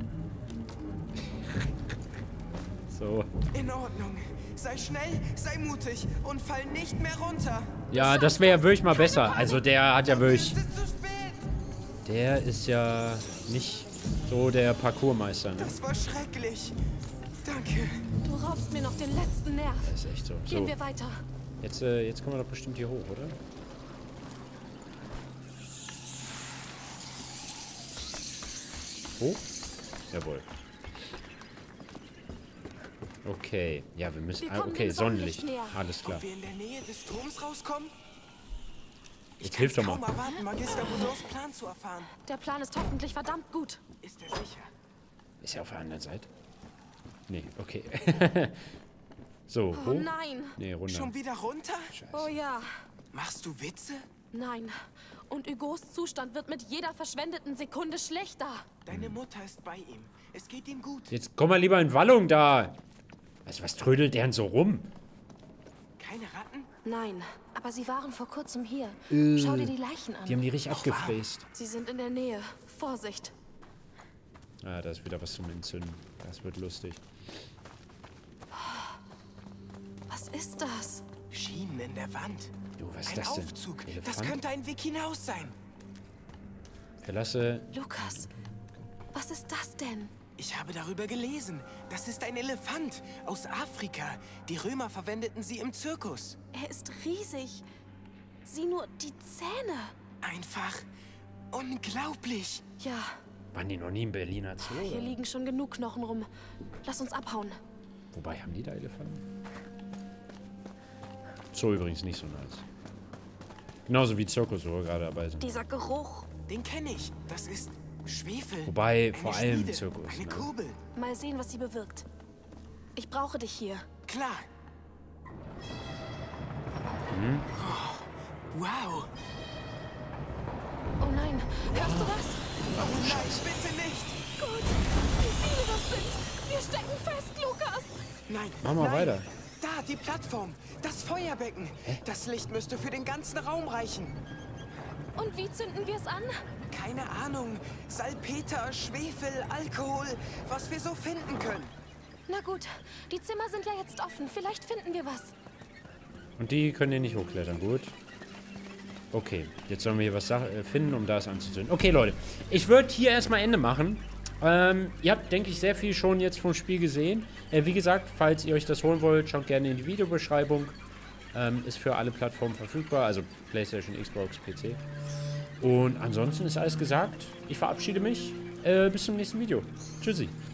So. In Ordnung. Sei schnell, sei mutig und fall nicht mehr runter. Ja, das wäre ja wirklich mal besser. Also der hat ja wirklich... Es ist zu spät. Der ist ja nicht so der Parkourmeister, ne? Das war schrecklich. Danke. Du raubst mir noch den letzten Nerv. Das ist echt so. Gehen So, wir weiter. jetzt, äh, jetzt kommen wir doch bestimmt hier hoch, oder? Hoch? Jawohl. Okay. Ja, wir müssen... Wir Ah, kommen okay, dem Sonnenlicht Sonnenlicht. näher. Alles klar. Ob wir in der Nähe des Turms rauskommen? Ich Jetzt hilf doch kann's mal. kaum erwarten, Magister Boudreau's Plan zu erfahren. Der Plan ist hoffentlich verdammt gut. Ist er sicher? Ist er auf der anderen Seite? Nee, okay. So, Oh hoch? nein. Nee, runter. Schon wieder runter? Oh ja. Machst du Witze? Nein. Und Hugos Zustand wird mit jeder verschwendeten Sekunde schlechter. Deine Mutter ist bei ihm. Es geht ihm gut. Jetzt komm mal lieber in Wallung da. Also, was trödelt der denn so rum? Keine Ratten? Nein, aber sie waren vor kurzem hier. Äh, Schau dir die Leichen an. Die haben die richtig abgefräst. Sie sind in der Nähe. Vorsicht. Ah, da ist wieder was zum Entzünden. Das wird lustig. Was ist das? Schienen in der Wand. Du, was ist Ein das denn? Aufzug. Das Elefant? könnte ein Weg hinaus sein. Verlasse... Lukas, was ist das denn? Ich habe darüber gelesen. Das ist ein Elefant aus Afrika. Die Römer verwendeten sie im Zirkus. Er ist riesig. Sieh nur die Zähne. Einfach unglaublich. Ja, Waren die noch nie im Berliner Zoo? Hier oder? liegen schon genug Knochen rum. Lass uns abhauen. Wobei, haben die da Elefanten? Zoo übrigens nicht so nice. Genauso wie Zirkus, wo wir gerade dabei sind. Dieser Geruch. Den kenne ich. Das ist Schwefel. Wobei, Eine vor allem Schmiede, Zirkus. Eine Ne? Kurbel. Mal sehen, was sie bewirkt. Ich brauche dich hier. Klar. Mhm. Oh, wow. Oh nein, hörst du das? Oh nein, bitte nicht. Gut, wie viele das sind. Wir stecken fest, Lukas. Nein, Mach mal nein. weiter. Da, die Plattform. Das Feuerbecken. Hä? Das Licht müsste für den ganzen Raum reichen. Und wie zünden wir es an? Keine Ahnung. Salpeter, Schwefel, Alkohol, was wir so finden können. Na gut, die Zimmer sind ja jetzt offen. Vielleicht finden wir was. Und die können hier nicht hochklettern, gut. Okay, jetzt sollen wir hier was äh, finden, um das anzuzünden. Okay, Leute, ich würde hier erstmal Ende machen. Ähm, ihr habt, denke ich, sehr viel schon jetzt vom Spiel gesehen. Äh, wie gesagt, falls ihr euch das holen wollt, schaut gerne in die Videobeschreibung. Ähm, ist für alle Plattformen verfügbar, also PlayStation, Xbox, P C. Und ansonsten ist alles gesagt. Ich verabschiede mich. Äh, bis zum nächsten Video. Tschüssi.